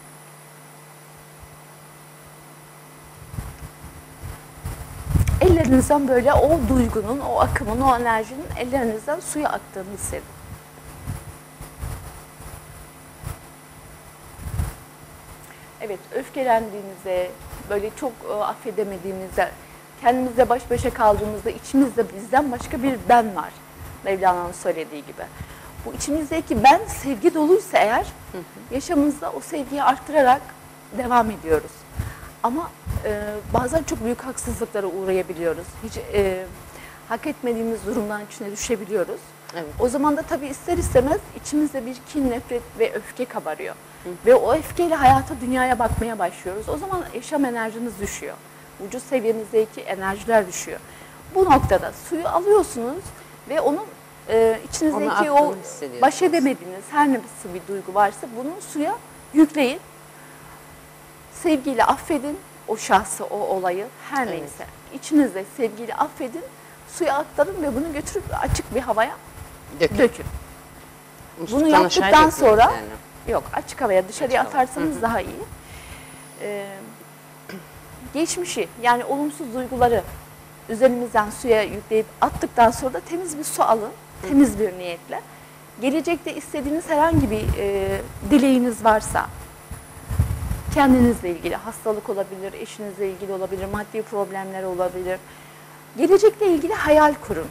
Speaker 3: Ellerinizden böyle o duygunun, o akımın, o enerjinin ellerinizden suya aktığını hissedin. Evet, öfkelendiğinizde, böyle çok e, affedemediğinizde, kendimizle baş başa kaldığımızda içimizde bizden başka bir ben var. Mevlana'nın söylediği gibi. Bu içimizdeki ben sevgi doluysa eğer, hı hı. yaşamımızda o sevgiyi arttırarak devam ediyoruz. Ama e, bazen çok büyük haksızlıklara uğrayabiliyoruz. Hiç e, hak etmediğimiz durumların içine düşebiliyoruz. Evet. O zaman da tabii ister istemez içimizde bir kin, nefret ve öfke kabarıyor. Hı. Ve o öfkeyle hayata, dünyaya bakmaya başlıyoruz. O zaman yaşam enerjiniz düşüyor. Vücut seviyenizdeki enerjiler düşüyor. Bu noktada suyu alıyorsunuz ve onun e, içinizdeki o baş edemediğiniz her nasıl bir duygu varsa bunu suya yükleyin. Sevgiyle affedin o şahsı, o olayı, her evet. neyse. İçinizde sevgiyle affedin, suya aktarın ve bunu götürüp açık bir havaya dökün. dökün. Bunu yaptıktan sonra, yani. yok açık havaya dışarıya açık atarsanız hava. daha iyi. Ee, geçmişi yani olumsuz duyguları üzerimizden suya yükleyip attıktan sonra da temiz bir su alın, Hı. temiz bir niyetle. Gelecekte istediğiniz herhangi bir e, dileğiniz varsa, kendinizle ilgili hastalık olabilir, eşinizle ilgili olabilir, maddi problemler olabilir. Gelecekle ilgili hayal kurun.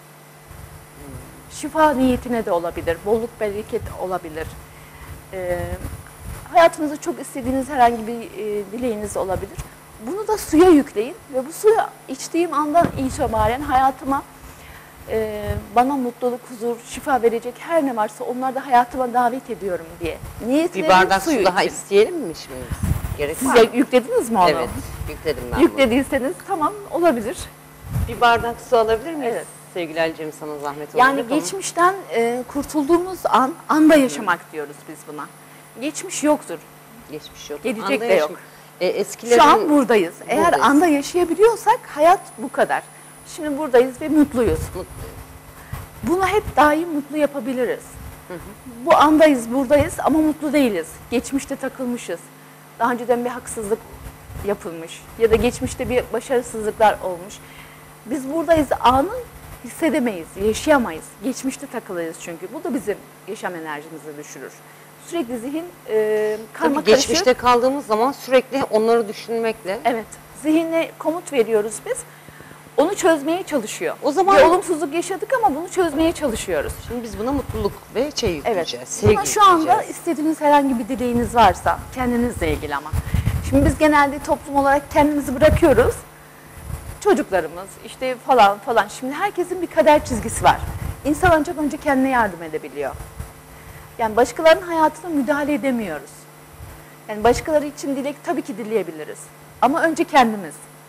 Speaker 3: Şifa niyetine de olabilir, bolluk bereket olabilir. Ee, hayatınızda çok istediğiniz herhangi bir e, dileğiniz olabilir. Bunu da suya yükleyin ve bu suya içtiğim andan itibaren hayatıma e, bana mutluluk, huzur, şifa verecek her ne varsa onları da hayatıma davet ediyorum diye.
Speaker 2: Bir bardak su daha için. isteyelim mi şimdi? Gerek
Speaker 3: Siz
Speaker 2: var.
Speaker 3: yüklediniz mi onu?
Speaker 2: Evet, yükledim ben
Speaker 3: Yüklediyseniz bunu. Tamam, olabilir.
Speaker 2: Bir bardak su alabilir miyiz? Evet. Sevgili Ali'cim sana zahmet olacak.
Speaker 3: Yani geçmişten e, kurtulduğumuz an, anda yaşamak Hı. diyoruz biz buna. Geçmiş yoktur.
Speaker 2: Geçmiş yok.
Speaker 3: Gelecek anda de yok.
Speaker 2: E, eskilerin...
Speaker 3: Şu an buradayız. Eğer
Speaker 2: buradayız.
Speaker 3: anda yaşayabiliyorsak hayat bu kadar. Şimdi buradayız ve mutluyuz.
Speaker 2: Mutluyuz.
Speaker 3: Bunu hep daim mutlu yapabiliriz.
Speaker 2: Hı hı.
Speaker 3: Bu andayız, buradayız ama mutlu değiliz. Geçmişte takılmışız. Daha önceden bir haksızlık yapılmış ya da geçmişte bir başarısızlıklar olmuş. Biz buradayız, anı hissedemeyiz, yaşayamayız. Geçmişte takılıyız çünkü. Bu da bizim yaşam enerjimizi düşürür. Sürekli zihin e, karma
Speaker 2: Tabii
Speaker 3: karışık.
Speaker 2: Geçmişte kaldığımız zaman sürekli onları düşünmekle.
Speaker 3: Evet, zihinle komut veriyoruz biz. Onu çözmeye çalışıyor.
Speaker 2: O zaman
Speaker 3: bir olumsuzluk yaşadık ama bunu çözmeye çalışıyoruz.
Speaker 2: Şimdi biz buna mutluluk ve şey yükleyeceğiz.
Speaker 3: Evet.
Speaker 2: Sevgi
Speaker 3: ama şu anda istediğiniz herhangi bir dileğiniz varsa kendinizle ilgili ama. Şimdi biz genelde toplum olarak kendimizi bırakıyoruz. Çocuklarımız işte falan falan. Şimdi herkesin bir kader çizgisi var. İnsan ancak önce kendine yardım edebiliyor. Yani başkalarının hayatına müdahale edemiyoruz. Yani başkaları için dilek tabii ki dileyebiliriz. Ama önce kendimiz.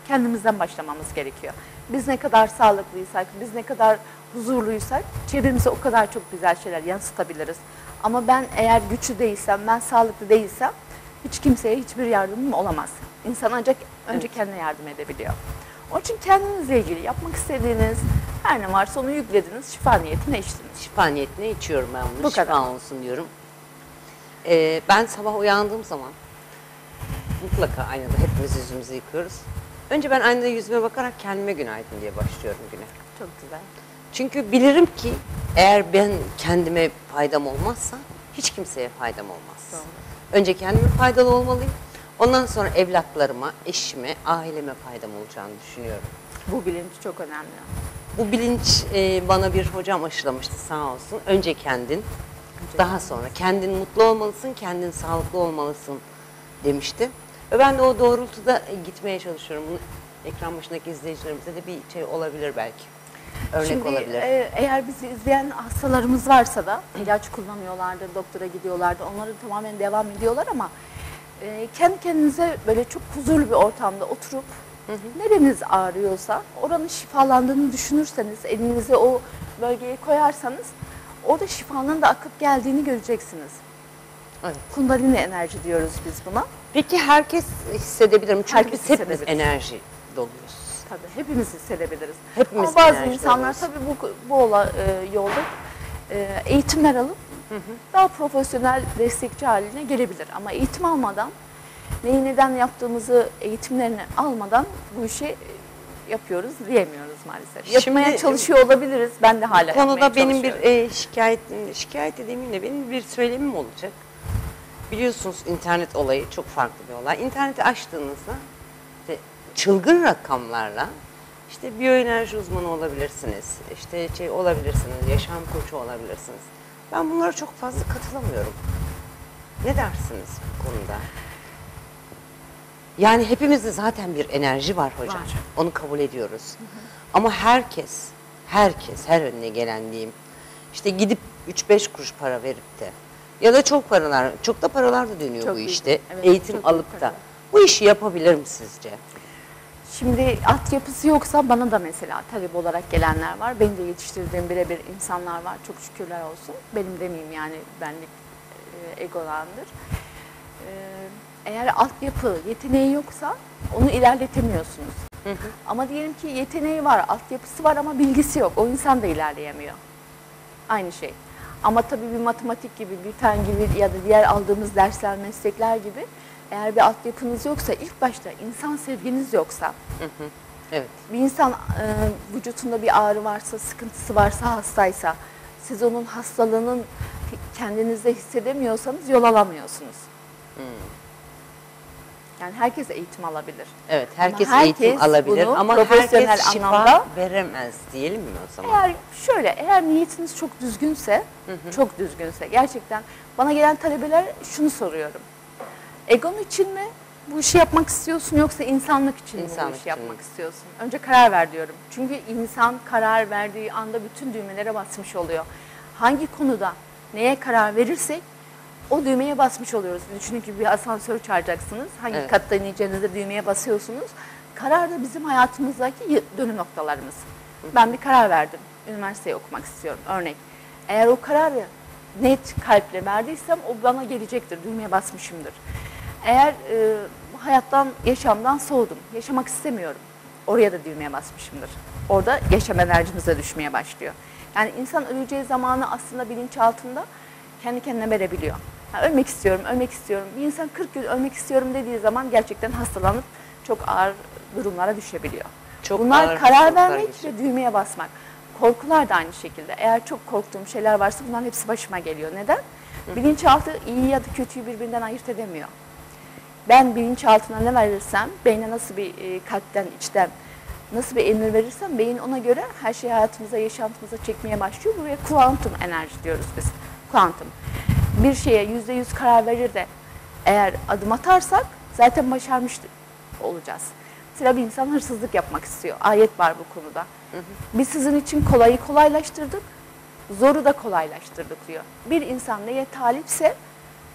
Speaker 3: kendimizden başlamamız gerekiyor. Biz ne kadar sağlıklıysak, biz ne kadar huzurluysak çevremize o kadar çok güzel şeyler yansıtabiliriz. Ama ben eğer güçlü değilsem, ben sağlıklı değilsem hiç kimseye hiçbir yardımım olamaz. İnsan ancak önce kendine yardım edebiliyor. Onun için kendinizle ilgili yapmak istediğiniz her ne varsa onu yüklediniz, şifa niyetine içtiniz.
Speaker 2: Şifa niyetine içiyorum ben bunu.
Speaker 3: Bu
Speaker 2: şifa
Speaker 3: kadar.
Speaker 2: olsun diyorum. Ee, ben sabah uyandığım zaman mutlaka aynada hepimiz yüzümüzü yıkıyoruz. Önce ben aynada yüzüme bakarak kendime günaydın diye başlıyorum güne.
Speaker 3: Çok güzel.
Speaker 2: Çünkü bilirim ki eğer ben kendime faydam olmazsa hiç kimseye faydam olmaz.
Speaker 3: Doğru.
Speaker 2: Önce kendime faydalı olmalıyım. Ondan sonra evlatlarıma, eşime, aileme faydam olacağını düşünüyorum.
Speaker 3: Bu bilinç çok önemli.
Speaker 2: Bu bilinç e, bana bir hocam aşılamıştı sağ olsun. Önce kendin, daha sonra kendin mutlu olmalısın, kendin sağlıklı olmalısın demişti. Ve ben de o doğrultuda gitmeye çalışıyorum. Bunu ekran başındaki izleyicilerimize de bir şey olabilir belki. Örnek
Speaker 3: Şimdi,
Speaker 2: olabilir.
Speaker 3: e, eğer bizi izleyen hastalarımız varsa da ilaç kullanıyorlardır, doktora gidiyorlardır, onları tamamen devam ediyorlar ama e, kendi kendinize böyle çok huzurlu bir ortamda oturup hı hı. nereniz ağrıyorsa oranın şifalandığını düşünürseniz, elinizi o bölgeye koyarsanız orada şifanın da akıp geldiğini göreceksiniz.
Speaker 2: Evet.
Speaker 3: Kundalini enerji diyoruz biz buna.
Speaker 2: Peki herkes hissedebilir mi? Çünkü
Speaker 3: Herkes
Speaker 2: biz hepimiz
Speaker 3: hissedebilir.
Speaker 2: enerji doluyuz.
Speaker 3: Tabii hepimiz hissedebiliriz.
Speaker 2: Hepimiz
Speaker 3: Ama bazı
Speaker 2: enerji
Speaker 3: insanlar
Speaker 2: doluyuz.
Speaker 3: tabii bu, bu ola, e, yolda e, eğitimler alıp hı hı. daha profesyonel destekçi haline gelebilir. Ama eğitim almadan, neyi neden yaptığımızı eğitimlerini almadan bu işi yapıyoruz diyemiyoruz maalesef. Yapmaya
Speaker 2: Şimdi,
Speaker 3: çalışıyor olabiliriz. Ben de hala
Speaker 2: bu konuda
Speaker 3: yapmaya
Speaker 2: benim bir
Speaker 3: çalışıyorum.
Speaker 2: e, şikayet, şikayet edeyim de benim bir söylemim olacak. Biliyorsunuz internet olayı çok farklı bir olay. İnterneti açtığınızda işte çılgın rakamlarla işte biyoenerji uzmanı olabilirsiniz, işte şey olabilirsiniz, yaşam koçu olabilirsiniz. Ben bunlara çok fazla katılamıyorum. Ne dersiniz bu konuda? Yani hepimizde zaten bir enerji var hocam.
Speaker 3: Var.
Speaker 2: Onu kabul ediyoruz. Hı hı. Ama herkes, herkes, her önüne gelen diyeyim, işte gidip üç beş kuruş para verip de ya da çok paralar, çok da paralar da dönüyor
Speaker 3: Çok
Speaker 2: bu
Speaker 3: büyük,
Speaker 2: işte.
Speaker 3: evet,
Speaker 2: Eğitim
Speaker 3: çok
Speaker 2: alıp
Speaker 3: büyük
Speaker 2: da.
Speaker 3: para.
Speaker 2: Bu işi yapabilir mi sizce?
Speaker 3: Şimdi altyapısı yoksa bana da mesela talep olarak gelenler var. Benim de yetiştirdiğim birebir insanlar var. Çok şükürler olsun. Benim demeyeyim yani benlik e, egolandır. E, eğer altyapı, yeteneği yoksa onu ilerletemiyorsunuz. Hı hı. Ama diyelim ki yeteneği var, altyapısı var ama bilgisi yok. O insan da ilerleyemiyor. Aynı şey. Ama tabii bir matematik gibi, bir fen gibi ya da diğer aldığımız dersler, meslekler gibi eğer bir altyapınız yoksa, ilk başta insan sevginiz yoksa,
Speaker 2: Hı hı. Evet.
Speaker 3: bir insan e, vücutunda bir ağrı varsa, sıkıntısı varsa, hastaysa, siz onun hastalığının kendinizde hissedemiyorsanız yol alamıyorsunuz. Hmm. Yani herkes eğitim alabilir.
Speaker 2: Evet, herkes,
Speaker 3: ama herkes
Speaker 2: eğitim alabilir ama
Speaker 3: profesyonel
Speaker 2: herkes şifa
Speaker 3: anlamda
Speaker 2: veremez diyelim mi o zaman?
Speaker 3: Eğer şöyle, eğer niyetiniz çok düzgünse, hı hı. çok düzgünse, gerçekten bana gelen talebeler şunu soruyorum. Egon için mi bu işi yapmak istiyorsun yoksa insanlık için
Speaker 2: İnsanlık
Speaker 3: mi bu işi
Speaker 2: için
Speaker 3: yapmak
Speaker 2: mi?
Speaker 3: istiyorsun? Önce karar ver diyorum. Çünkü insan karar verdiği anda bütün düğmelere basmış oluyor. Hangi konuda neye karar verirsek o düğmeye basmış oluyoruz. Düşünün ki bir asansör çağıracaksınız. Hangi
Speaker 2: Evet.
Speaker 3: katta ineceğinizde düğmeye basıyorsunuz. Karar da bizim hayatımızdaki dönüm noktalarımız. Ben bir karar verdim. Üniversiteyi okumak istiyorum. Örnek. Eğer o kararı net kalple verdiysem o bana gelecektir. Düğmeye basmışımdır. Eğer e, hayattan, yaşamdan soğudum. Yaşamak istemiyorum. Oraya da düğmeye basmışımdır. Orada yaşam enerjimize düşmeye başlıyor. Yani insan öleceği zamanı aslında bilinçaltında kendi kendine verebiliyor. Yani ölmek istiyorum, ölmek istiyorum. Bir insan kırk gün ölmek istiyorum dediği zaman gerçekten hastalanıp çok ağır durumlara düşebiliyor.
Speaker 2: Çok
Speaker 3: Bunlar
Speaker 2: ağır
Speaker 3: karar
Speaker 2: hastalıklar
Speaker 3: vermek
Speaker 2: geçiyor.
Speaker 3: ve düğmeye basmak. Korkular da aynı şekilde. Eğer çok korktuğum şeyler varsa bunların hepsi başıma geliyor. Neden? Bilinçaltı iyi ya da kötüyü birbirinden ayırt edemiyor. Ben bilinçaltına ne verirsem, beyne nasıl bir e, kalpten, içten nasıl bir emir verirsem beyin ona göre her şeyi hayatımıza, yaşantımıza çekmeye başlıyor. Buraya kuantum enerji diyoruz biz. Kuantum. Bir şeye yüzde yüz karar verir de eğer adım atarsak zaten başarmış olacağız. Mesela bir insan hırsızlık yapmak istiyor. Ayet var bu konuda. Hı hı. Biz sizin için kolayı kolaylaştırdık, zoru da kolaylaştırdık diyor. Bir insan neye talipse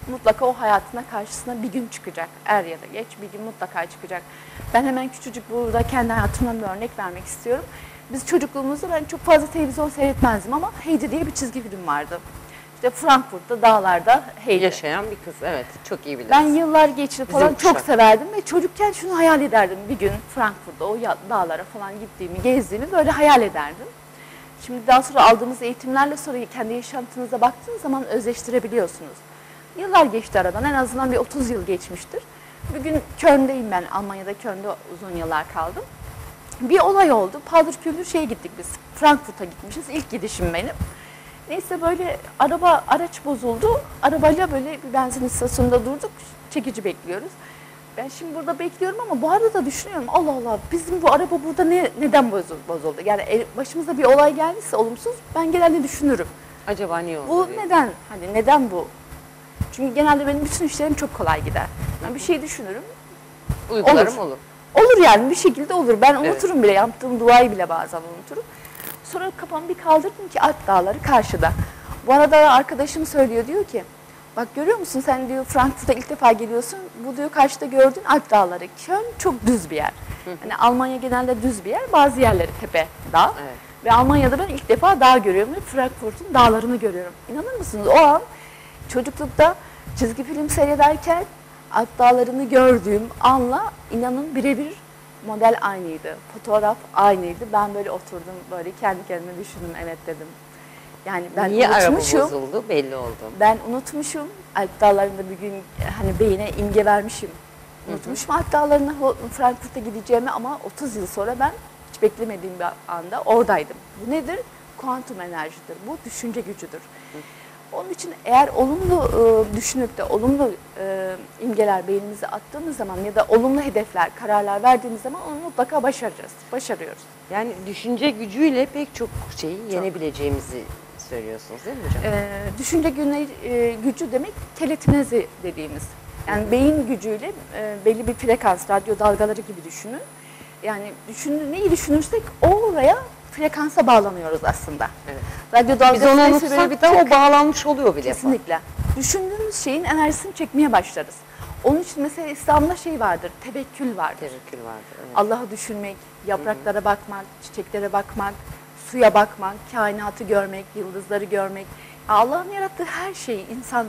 Speaker 3: mutlaka o hayatına karşısına bir gün çıkacak. Er ya da geç bir gün mutlaka çıkacak. Ben hemen küçücük burada kendi hayatımdan bir örnek vermek istiyorum. Biz çocukluğumuzda ben çok fazla televizyon seyretmezdim ama Heidi diye bir çizgi film vardı. İşte Frankfurt'ta, dağlarda Heidi.
Speaker 2: Yaşayan bir kız, evet, çok iyi biliriz.
Speaker 3: Ben yıllar geçti falan
Speaker 2: Bizim
Speaker 3: çok
Speaker 2: kuşak.
Speaker 3: severdim ve çocukken şunu hayal ederdim. Bir gün Frankfurt'ta o ya- dağlara falan gittiğimi, gezdiğimi böyle hayal ederdim. Şimdi daha sonra aldığımız eğitimlerle sonra kendi yaşantınıza baktığınız zaman özleştirebiliyorsunuz. Yıllar geçti aradan, en azından bir otuz yıl geçmiştir. Bugün Köln'deyim ben, Almanya'da Köln'de uzun yıllar kaldım. Bir olay oldu. Paldır küldür şeye gittik biz. Frankfurt'a gitmişiz. İlk gidişim benim. Neyse böyle araba araç bozuldu. Arabayla böyle bir benzin istasyonunda durduk. Çekici bekliyoruz. Ben şimdi burada bekliyorum ama bu arada da düşünüyorum. Allah Allah bizim bu araba burada ne, neden bozuldu? bozuldu? Yani el- başımıza bir olay geldiyse olumsuz ben genelde düşünürüm.
Speaker 2: Acaba niye oldu
Speaker 3: Bu
Speaker 2: diye.
Speaker 3: neden? Hani neden bu? Çünkü genelde benim bütün işlerim çok kolay gider. Ben bir şey düşünürüm.
Speaker 2: Uygularım
Speaker 3: olur.
Speaker 2: olur.
Speaker 3: Olur yani bir şekilde olur. Ben
Speaker 2: Evet.
Speaker 3: unuturum bile. Yaptığım duayı bile bazen unuturum. Sonra kafamı bir kaldırdım ki Alp Dağları karşıda. Bu arada arkadaşım söylüyor, diyor ki bak görüyor musun sen diyor Frankfurt'a ilk defa geliyorsun. Bu diyor karşıda gördüğün Alp Dağları. Köln çok düz bir yer. Hani Almanya genelde düz bir yer. Bazı yerleri tepe, dağ.
Speaker 2: Evet.
Speaker 3: Ve Almanya'da ben ilk defa dağ görüyorum ve Frankfurt'un dağlarını görüyorum. İnanır mısınız? O an çocuklukta çizgi film seyrederken Alp Dağları'nı gördüğüm anla inanın birebir model aynıydı. Fotoğraf aynıydı. Ben böyle oturdum, böyle kendi kendime düşündüm, evet dedim. Yani ben
Speaker 2: Niye araba
Speaker 3: unutmuşum.
Speaker 2: bozuldu belli oldu.
Speaker 3: Ben unutmuşum. Alp Dağları'nda bir gün hani beyine imge vermişim. Unutmuşum Alp Dağları'na Frankfurt'a gideceğimi ama otuz yıl sonra ben hiç beklemediğim bir anda oradaydım. Bu nedir? Kuantum enerjidir. Bu düşünce gücüdür. Onun için eğer olumlu e, düşünüp de olumlu e, imgeler beynimize attığımız zaman ya da olumlu hedefler, kararlar verdiğimiz zaman onu mutlaka başaracağız. Başarıyoruz.
Speaker 2: Yani düşünce gücüyle pek çok şeyi yenebileceğimizi söylüyorsunuz değil mi hocam?
Speaker 3: E, düşünce güne, e, gücü demek telekinezi dediğimiz. Yani beyin gücüyle e, belli bir frekans, radyo dalgaları gibi düşünün. Yani düşün, neyi düşünürsek oraya frekansa bağlanıyoruz aslında.
Speaker 2: Evet.
Speaker 3: Radyo
Speaker 2: Biz
Speaker 3: dalgası
Speaker 2: onu
Speaker 3: neyse
Speaker 2: unutsak
Speaker 3: böyle
Speaker 2: da
Speaker 3: tık-
Speaker 2: o bağlanmış oluyor bile.
Speaker 3: Kesinlikle. Düşündüğümüz şeyin enerjisini çekmeye başlarız. Onun için mesela İslam'da şey vardır, tevekkül vardır.
Speaker 2: Tevekkül vardır. Evet.
Speaker 3: Allah'ı düşünmek, yapraklara bakmak, çiçeklere bakmak, suya bakmak, kainatı görmek, yıldızları görmek. Allah'ın yarattığı her şeyi, insan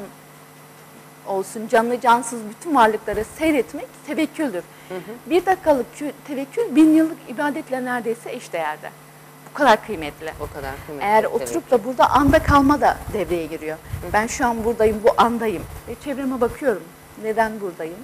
Speaker 3: olsun, canlı cansız bütün varlıkları seyretmek tevekküldür. Hı hı. Bir dakikalık kü- tevekkül bin yıllık ibadetle neredeyse eşdeğerde. Bu kadar kıymetli.
Speaker 2: O kadar kıymetli.
Speaker 3: Eğer oturup da burada anda kalma da devreye giriyor. Hı. Ben şu an buradayım, bu andayım. Ve çevreme bakıyorum. Neden buradayım?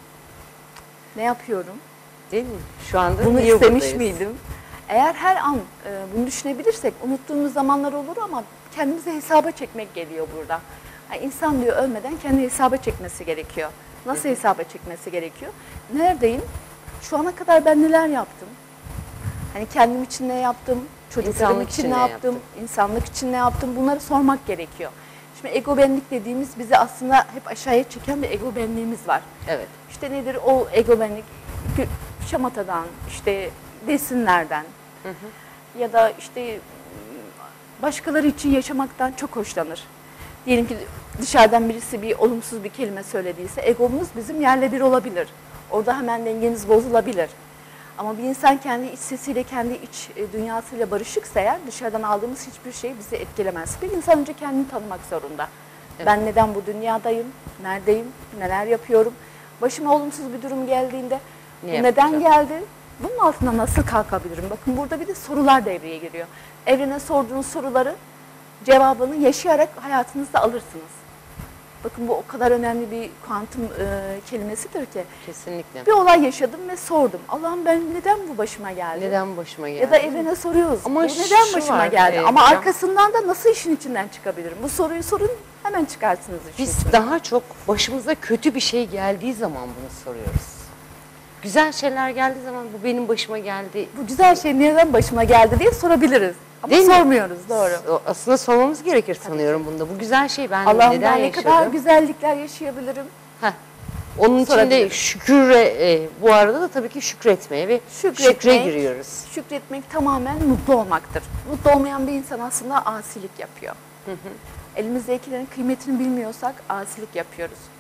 Speaker 3: Ne yapıyorum?
Speaker 2: Değil mi? Şu anda
Speaker 3: Bunu
Speaker 2: niye
Speaker 3: istemiş
Speaker 2: buradayız?
Speaker 3: miydim? Eğer her an e, bunu düşünebilirsek unuttuğumuz zamanlar olur ama kendimize hesaba çekmek geliyor burada. Yani insan diyor ölmeden kendi hesaba çekmesi gerekiyor. Nasıl hesaba çekmesi gerekiyor? Neredeyim? Şu ana kadar ben neler yaptım? Hani kendim için ne yaptım? Çocuklarım
Speaker 2: İnsanlık
Speaker 3: için
Speaker 2: için
Speaker 3: ne
Speaker 2: ne
Speaker 3: yaptım? İnsanlık için ne yaptım? Bunları sormak gerekiyor. Şimdi ego benlik dediğimiz bizi aslında hep aşağıya çeken bir ego benliğimiz var.
Speaker 2: Evet.
Speaker 3: İşte nedir o ego benlik? Şamatadan, işte desinlerden hı hı. ya da işte başkaları için yaşamaktan çok hoşlanır. Diyelim ki dışarıdan birisi bir olumsuz bir kelime söylediyse egomuz bizim yerle bir olabilir. Orada hemen dengemiz bozulabilir. Ama bir insan kendi iç sesiyle, kendi iç dünyasıyla barışıksa eğer dışarıdan aldığımız hiçbir şey bizi etkilemez. Bir insan önce kendini tanımak zorunda. Evet. Ben neden bu dünyadayım, neredeyim, neler yapıyorum? Başıma olumsuz bir durum geldiğinde
Speaker 2: ne
Speaker 3: bu neden geldi? Bunun altına nasıl kalkabilirim? Bakın burada bir de sorular devreye giriyor. Evrene sorduğunuz soruları cevabını yaşayarak hayatınızda alırsınız. Bakın bu o kadar önemli bir kuantum e, kelimesidir ki.
Speaker 2: Kesinlikle.
Speaker 3: Bir olay yaşadım ve sordum. Allah'ım ben neden bu başıma geldi?
Speaker 2: Neden başıma geldi?
Speaker 3: Ya da evrene soruyoruz.
Speaker 2: Ama
Speaker 3: bu neden başıma
Speaker 2: var,
Speaker 3: geldi?
Speaker 2: e,
Speaker 3: Ama
Speaker 2: hocam,
Speaker 3: arkasından da nasıl işin içinden çıkabilirim? Bu soruyu sorun hemen çıkarsınız işin
Speaker 2: biz
Speaker 3: içinden.
Speaker 2: daha çok başımıza kötü bir şey geldiği zaman bunu soruyoruz. Güzel şeyler geldiği zaman bu benim başıma geldi.
Speaker 3: Bu güzel şey neden başıma geldi diye sorabiliriz. Ama
Speaker 2: Değil mi?
Speaker 3: sormuyoruz, doğru.
Speaker 2: Aslında sormamız gerekir sanıyorum bunda. Bu güzel şey ben
Speaker 3: Allah'ım
Speaker 2: neden
Speaker 3: ben ne
Speaker 2: yaşadım?
Speaker 3: kadar güzellikler yaşayabilirim.
Speaker 2: Heh. Onun için de
Speaker 3: Sorabiliriz.
Speaker 2: şüküre, e, bu arada da tabii ki şükretmeye ve
Speaker 3: Şükretmek,
Speaker 2: şükre giriyoruz.
Speaker 3: Şükretmek tamamen mutlu olmaktır. Mutlu olmayan bir insan aslında asilik yapıyor. Hı hı. Elimizdekilerin kıymetini bilmiyorsak asilik yapıyoruz.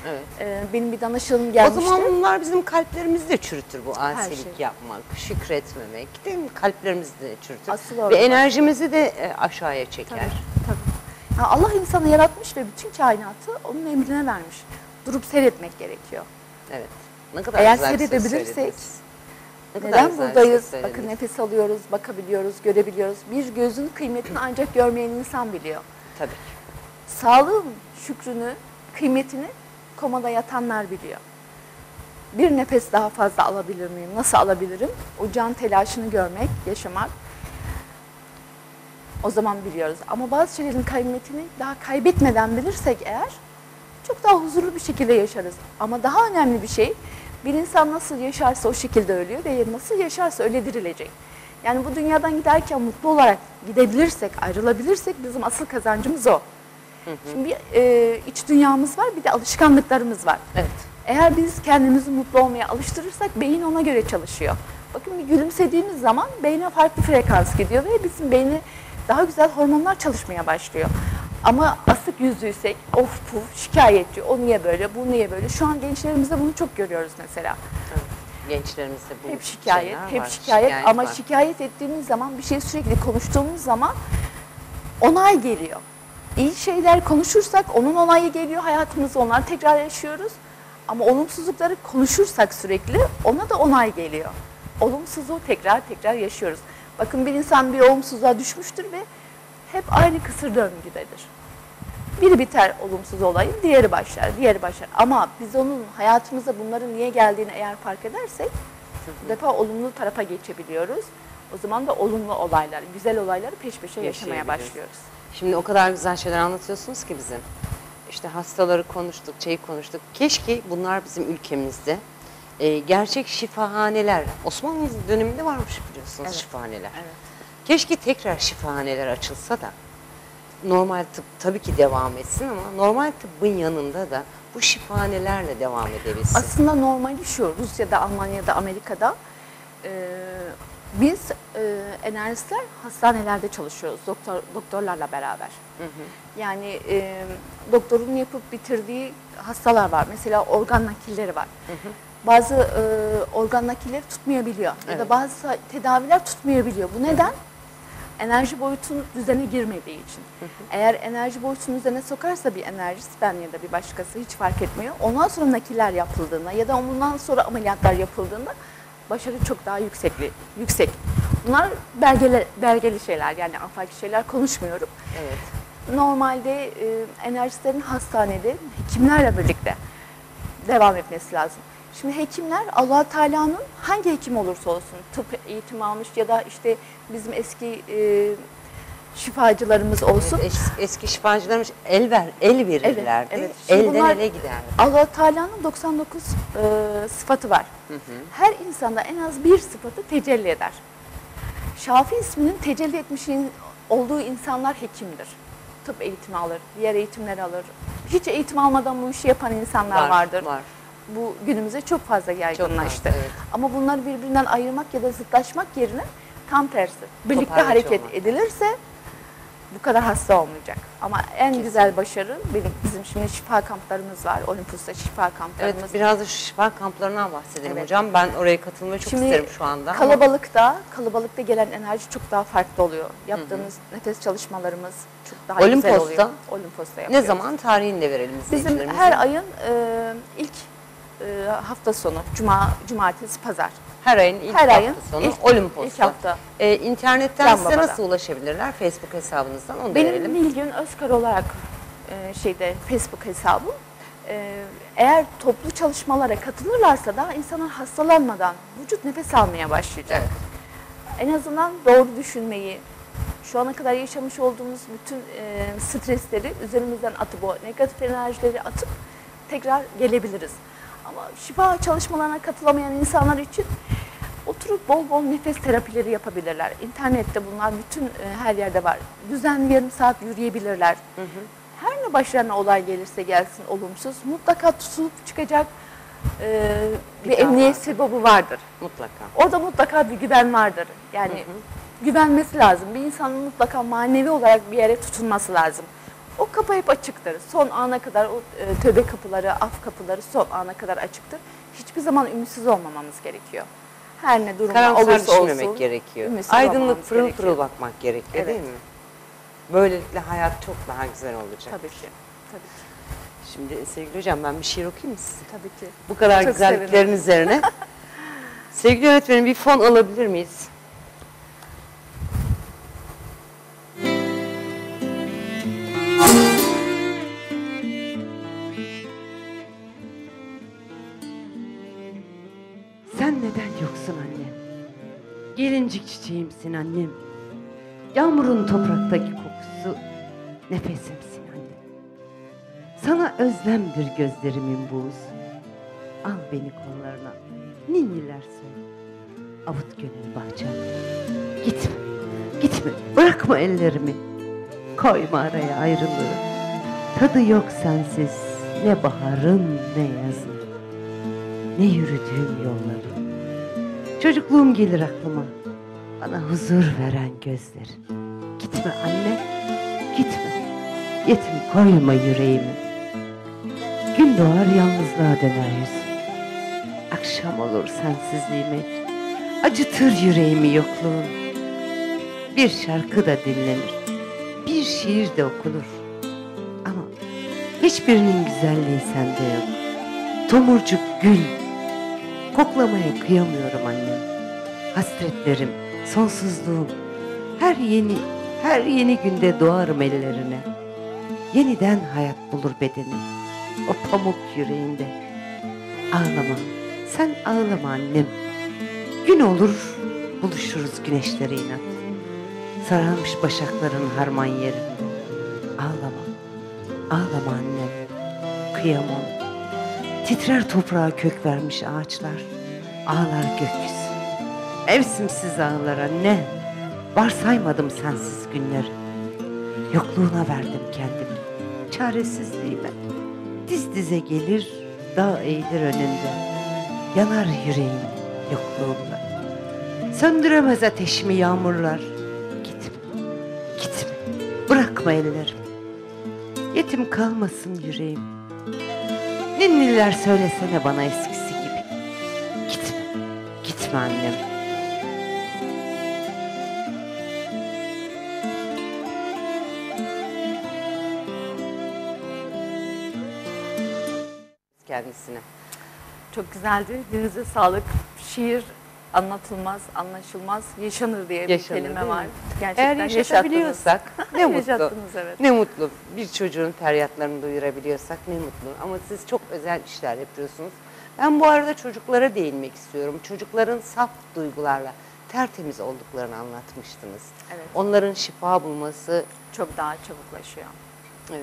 Speaker 2: Evet.
Speaker 3: Ee, benim bir danışanım
Speaker 2: O
Speaker 3: gelmişti.
Speaker 2: zaman bunlar bizim kalplerimizi de çürütür, bu asilik
Speaker 3: şey.
Speaker 2: yapmak, şükretmemek değil mi? Kalplerimizi de çürütür.
Speaker 3: Asıl
Speaker 2: Ve
Speaker 3: orada.
Speaker 2: enerjimizi de e, aşağıya çeker.
Speaker 3: Tabii, tabii. Ya Allah insanı yaratmış ve bütün kainatı onun emrine vermiş. Durup seyretmek gerekiyor.
Speaker 2: Evet. Ne kadar
Speaker 3: Eğer
Speaker 2: güzel bir söz
Speaker 3: seyredebilirsek,
Speaker 2: söylediniz. Ne kadar
Speaker 3: neden
Speaker 2: güzel bir
Speaker 3: buradayız?
Speaker 2: söz söylediniz.
Speaker 3: Bakın nefes alıyoruz, bakabiliyoruz, görebiliyoruz. Bir gözün kıymetini ancak görmeyen insan biliyor.
Speaker 2: Tabii.
Speaker 3: Sağlığın şükrünü, kıymetini komada yatanlar biliyor. Bir nefes daha fazla alabilir miyim? Nasıl alabilirim? O can telaşını görmek, yaşamak. O zaman biliyoruz. Ama bazı şeylerin kıymetini daha kaybetmeden bilirsek eğer çok daha huzurlu bir şekilde yaşarız. Ama daha önemli bir şey, bir insan nasıl yaşarsa o şekilde ölüyor ve nasıl yaşarsa öyle dirilecek. Yani bu dünyadan giderken mutlu olarak gidebilirsek, ayrılabilirsek bizim asıl kazancımız o. Hı hı. Şimdi bir e, iç dünyamız var, bir de alışkanlıklarımız var.
Speaker 2: Evet.
Speaker 3: Eğer biz kendimizi mutlu olmaya alıştırırsak beyin ona göre çalışıyor. Bakın bir gülümsediğimiz zaman beyne farklı frekans gidiyor ve bizim beyni daha güzel hormonlar çalışmaya başlıyor. Ama asık yüzlüysek, of puf, şikayetçi, o niye böyle, bu niye böyle. Şu an gençlerimizde bunu çok görüyoruz mesela.
Speaker 2: Evet. Gençlerimizde bu
Speaker 3: hep şikayet,
Speaker 2: şeyler
Speaker 3: hep
Speaker 2: var.
Speaker 3: şikayet,
Speaker 2: şikayet
Speaker 3: ama
Speaker 2: var.
Speaker 3: şikayet ettiğimiz zaman, bir şey sürekli konuştuğumuz zaman onay geliyor. İyi şeyler konuşursak onun onayı geliyor, hayatımızda onlar tekrar yaşıyoruz. Ama olumsuzlukları konuşursak sürekli ona da onay geliyor. Olumsuzluğu tekrar tekrar yaşıyoruz. Bakın bir insan bir olumsuzluğa düşmüştür ve hep aynı kısır döngüdedir. Biri biter olumsuz olayın, diğeri başlar, diğeri başlar. Ama biz onun hayatımıza bunların niye geldiğini eğer fark edersek, bu defa olumlu tarafa geçebiliyoruz. O zaman da olumlu olaylar, güzel olayları peş peşe yaşamaya başlıyoruz.
Speaker 2: Şimdi o kadar güzel şeyler anlatıyorsunuz ki bizim. İşte hastaları konuştuk, şeyi konuştuk. Keşke bunlar bizim ülkemizde e, gerçek şifahaneler, Osmanlı döneminde varmış biliyorsunuz,
Speaker 3: Evet.
Speaker 2: şifahaneler.
Speaker 3: Evet.
Speaker 2: Keşke tekrar şifahaneler açılsa da normal tıp tabii ki devam etsin ama normal tıbbın yanında da bu şifahanelerle devam edebilsin.
Speaker 3: Aslında normali şu, Rusya'da, Almanya'da, Amerika'da e, biz e, enerjistler hastanelerde çalışıyoruz doktor doktorlarla beraber. Hı hı. Yani e, doktorun yapıp bitirdiği hastalar var. Mesela organ nakilleri var. Hı hı. Bazı e, organ nakilleri tutmayabiliyor. Evet. Ya da bazı tedaviler tutmayabiliyor. Bu neden? Hı hı. Enerji boyutunun düzene girmediği için. Hı hı. Eğer enerji boyutunun düzene sokarsa bir enerjist, ben ya da bir başkası hiç fark etmiyor. Ondan sonra nakiller yapıldığında ya da ondan sonra ameliyatlar yapıldığında başarı çok daha yüksekli, yüksek. Bunlar belgeli, belgeli şeyler, yani afaki şeyler konuşmuyorum.
Speaker 2: Evet.
Speaker 3: Normalde e, enerjistlerin hastanede hekimlerle birlikte devam etmesi lazım. Şimdi hekimler Allah Teala'nın hangi hekim olursa olsun, tıp eğitimi almış ya da işte bizim eski e, şifacılarımız olsun.
Speaker 2: Evet, es, eski şifacılarımız el ver, el verirlerdi.
Speaker 3: Evet, evet.
Speaker 2: Elden ele giderdi.
Speaker 3: Allah Teala'nın doksan dokuz e, sıfatı var. Hı hı. Her insanda en az bir sıfatı tecelli eder. Şafi isminin tecelli etmiş olduğu insanlar hekimdir. Tıp eğitimi alır, diğer eğitimleri alır. Hiç eğitim almadan bu işi yapan insanlar
Speaker 2: var,
Speaker 3: vardır.
Speaker 2: Var.
Speaker 3: Bu günümüze çok fazla yaygınlaştı.
Speaker 2: Çok fazla, evet.
Speaker 3: Ama bunları birbirinden ayırmak ya da zıtlaşmak yerine tam tersi. Birlikte
Speaker 2: Toparlayıcı
Speaker 3: hareket
Speaker 2: olmak.
Speaker 3: edilirse bu kadar hasta olmayacak. Ama en
Speaker 2: Kesin.
Speaker 3: güzel başarı benim, bizim şimdi şifa kamplarımız var. Olympus'ta şifa kamplarımız.
Speaker 2: Evet, biraz da şu şifa kamplarından bahsedelim
Speaker 3: Evet.
Speaker 2: hocam. Ben oraya katılmayı çok
Speaker 3: Şimdi
Speaker 2: isterim şu anda.
Speaker 3: Kalabalıkta, kalabalıkta gelen enerji çok daha farklı oluyor. Yaptığımız hı hı. nefes çalışmalarımız çok daha
Speaker 2: Olimpos'ta,
Speaker 3: güzel oluyor. Olimpos'ta yapıyoruz.
Speaker 2: Ne zaman? Tarihini de verelim
Speaker 3: Bizim
Speaker 2: izleyicilerimize.
Speaker 3: her ayın e, ilk e, hafta sonu, cuma, cumartesi, pazar.
Speaker 2: Her ayın ilk
Speaker 3: Her
Speaker 2: hafta
Speaker 3: ayın
Speaker 2: sonu
Speaker 3: ilk-
Speaker 2: Olimpos'ta.
Speaker 3: ilk hafta.
Speaker 2: Ee, internetten
Speaker 3: Can
Speaker 2: size
Speaker 3: Baba'da.
Speaker 2: nasıl ulaşabilirler? Facebook hesabınızdan onu da
Speaker 3: Benim
Speaker 2: verelim.
Speaker 3: Nilgün Özkar olarak e, şeyde Facebook hesabım. E, eğer toplu çalışmalara katılırlarsa da insanlar hastalanmadan vücut nefes almaya başlayacak.
Speaker 2: Evet.
Speaker 3: En azından doğru düşünmeyi, şu ana kadar yaşamış olduğumuz bütün e, stresleri üzerimizden atıp, o negatif enerjileri atıp tekrar gelebiliriz. Ama şifa çalışmalarına katılamayan insanlar için oturup bol bol nefes terapileri yapabilirler. İnternette bunlar bütün e, her yerde var. Düzenli yarım saat yürüyebilirler. Hı hı. Her ne başlarına olay gelirse gelsin olumsuz, mutlaka tutulup çıkacak e, bir, bir emniyet vardır. Sebebi vardır.
Speaker 2: Mutlaka.
Speaker 3: Orada mutlaka bir güven vardır. Yani hı hı. güvenmesi lazım. Bir insanın mutlaka manevi olarak bir yere tutunması lazım. O kapı hep açıktır. Son ana kadar o e, tövbe kapıları, af kapıları son ana kadar açıktır. Hiçbir zaman ümitsiz olmamamız gerekiyor. Her ne durumda
Speaker 2: Karamsar
Speaker 3: olursa
Speaker 2: düşünmemek
Speaker 3: olsun.
Speaker 2: gerekiyor.
Speaker 3: ümitsiz
Speaker 2: Aydınlık
Speaker 3: olmamamız
Speaker 2: pırıl
Speaker 3: gerekiyor.
Speaker 2: pırıl bakmak gerekiyor
Speaker 3: Evet.
Speaker 2: değil mi? Böylelikle hayat çok daha güzel olacak.
Speaker 3: Tabii ki. Tabii ki.
Speaker 2: Şimdi sevgili hocam ben bir şiir okuyayım mı size?
Speaker 3: Tabii ki.
Speaker 2: Bu kadar
Speaker 3: Çok
Speaker 2: güzelliklerin
Speaker 3: sevinirim.
Speaker 2: üzerine. Sevgili yönetmenim bir fon alabilir miyiz?
Speaker 7: Sen neden yoksun annem? Gelincik çiçeğimsin annem. Yağmurun topraktaki kokusu nefesimsin annem. Sana özlemdir gözlerimin buğusu. Al beni kollarına, ninniler söyle. Avut gönül bahçem. Gitme, gitme, bırakma ellerimi. Koyma araya ayrılığı. Tadı yok sensiz ne baharın ne yazın. Ne yürüdüğüm yolları. Çocukluğum gelir aklıma. Bana huzur veren gözlerin. Gitme anne, gitme. Yetim koyma yüreğimi. Gün doğar yalnızlığa döner yüzüm. Akşam olur sensizliğime. Acıtır yüreğimi yokluğun. Bir şarkı da dinlenir. Bir şiir de okunur. Ama hiçbirinin güzelliği sende yok. Tomurcuk gül. Koklamaya kıyamıyorum annem. Hasretlerim, sonsuzluğum. Her yeni, her yeni günde doğarım ellerine. Yeniden hayat bulur bedenim. O pamuk yüreğinde. Ağlama, sen ağlama annem. Gün olur, buluşuruz güneşlere inat. Sararmış başakların harman yerinde. Ağlama, ağlama annem. Kıyamam. Titrer toprağa kök vermiş ağaçlar. Ağlar gökyüzü. Mevsimsiz ağlar anne. Varsaymadım sensiz günleri. Yokluğuna verdim kendimi. Çaresizliğime. Diz dize gelir, dağ eğilir önünde. Yanar yüreğim yokluğumda. Söndüremez ateşimi yağmurlar. Gitme, gitme. Bırakma ellerim. Yetim kalmasın yüreğim. Ninniler söylesene bana eskisi gibi. Gitme, gitme annem.
Speaker 2: Kendisine.
Speaker 3: Çok güzeldi. Dilinize sağlık. Şiir anlatılmaz, anlaşılmaz, yaşanır diye bir
Speaker 2: Yaşanır,
Speaker 3: kelime
Speaker 2: değil
Speaker 3: var.
Speaker 2: mi?
Speaker 3: Gerçekten
Speaker 2: Eğer yaşatabiliyorsak ne mutlu.
Speaker 3: Yaşattınız, evet.
Speaker 2: Ne mutlu. Bir çocuğun feryatlarını duyurabiliyorsak ne mutlu. Ama siz çok özel işler yapıyorsunuz. Ben bu arada çocuklara değinmek istiyorum. Çocukların saf duygularla tertemiz olduklarını anlatmıştınız.
Speaker 3: Evet.
Speaker 2: Onların şifa bulması.
Speaker 3: Çok daha çabuklaşıyor.
Speaker 2: Evet.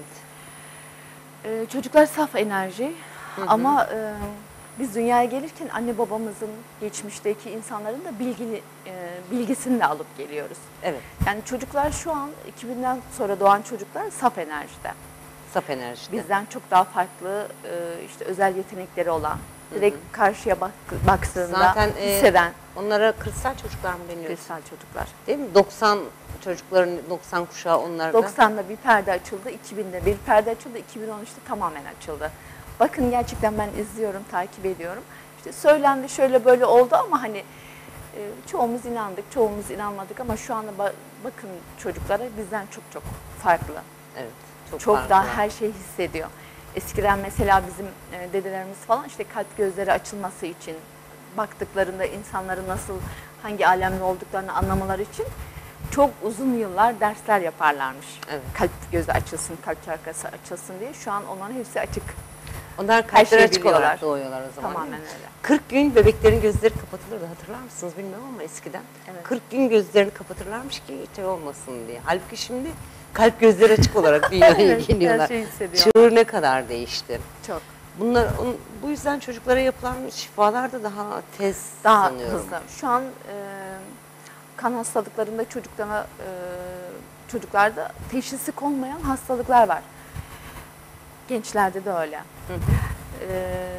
Speaker 3: Ee, çocuklar saf enerji ama e, biz dünyaya gelirken anne babamızın, geçmişteki insanların da bilgili, e, bilgisini de alıp geliyoruz.
Speaker 2: Evet.
Speaker 3: Yani çocuklar şu an iki binden sonra doğan çocuklar saf enerjide.
Speaker 2: Saf enerjide.
Speaker 3: Bizden çok daha farklı e, işte özel yetenekleri olan, direkt karşıya bak, baktığında
Speaker 2: Zaten e,
Speaker 3: hisseden
Speaker 2: onlara kırsal çocuklar mı deniyor?
Speaker 3: kırsal çocuklar.
Speaker 2: Değil mi? doksan çocukların doksan kuşağı onlarda.
Speaker 3: doksan'da bir perde açıldı, iki bin'de bir perde açıldı, iki bin on üç'te tamamen açıldı. Bakın gerçekten ben izliyorum, takip ediyorum. İşte söylendi şöyle böyle oldu ama hani e, çoğumuz inandık, çoğumuz inanmadık ama şu anda ba- bakın çocuklara bizden çok çok farklı.
Speaker 2: Evet. Çok,
Speaker 3: Çok
Speaker 2: farklı.
Speaker 3: daha her şeyi hissediyor. Eskiden mesela bizim e, dedelerimiz falan işte kalp gözleri açılması için baktıklarında insanların nasıl hangi alemde olduklarını anlamaları için çok uzun yıllar dersler yaparlarmış.
Speaker 2: Evet.
Speaker 3: Kalp gözü açılsın, kalp çakrası açılsın diye. Şu an onların hepsi açık.
Speaker 2: Onlar
Speaker 3: Her
Speaker 2: kalpleri
Speaker 3: şeyi
Speaker 2: açık
Speaker 3: biliyorlar.
Speaker 2: olarak doğuyorlar o zaman.
Speaker 3: Tamamen
Speaker 2: değil mi?
Speaker 3: öyle.
Speaker 2: kırk gün bebeklerin gözleri kapatılırdı, hatırlar mısınız bilmiyorum ama eskiden.
Speaker 3: Evet.
Speaker 2: kırk gün gözlerini kapatırlarmış ki şey olmasın diye. Halbuki şimdi kalp gözleri açık olarak dünyaya
Speaker 3: Evet,
Speaker 2: geliyorlar.
Speaker 3: her şeyi hissediyor.
Speaker 2: Çığır ne kadar değişti.
Speaker 3: Çok.
Speaker 2: Bunlar on- bu yüzden çocuklara yapılan şifalar da daha tez
Speaker 3: Daha
Speaker 2: sanıyorum.
Speaker 3: hızlı. Şu an e, kan hastalıklarında çocuklara, e, çocuklarda teşhisi konmayan hastalıklar var. Gençlerde de öyle. E,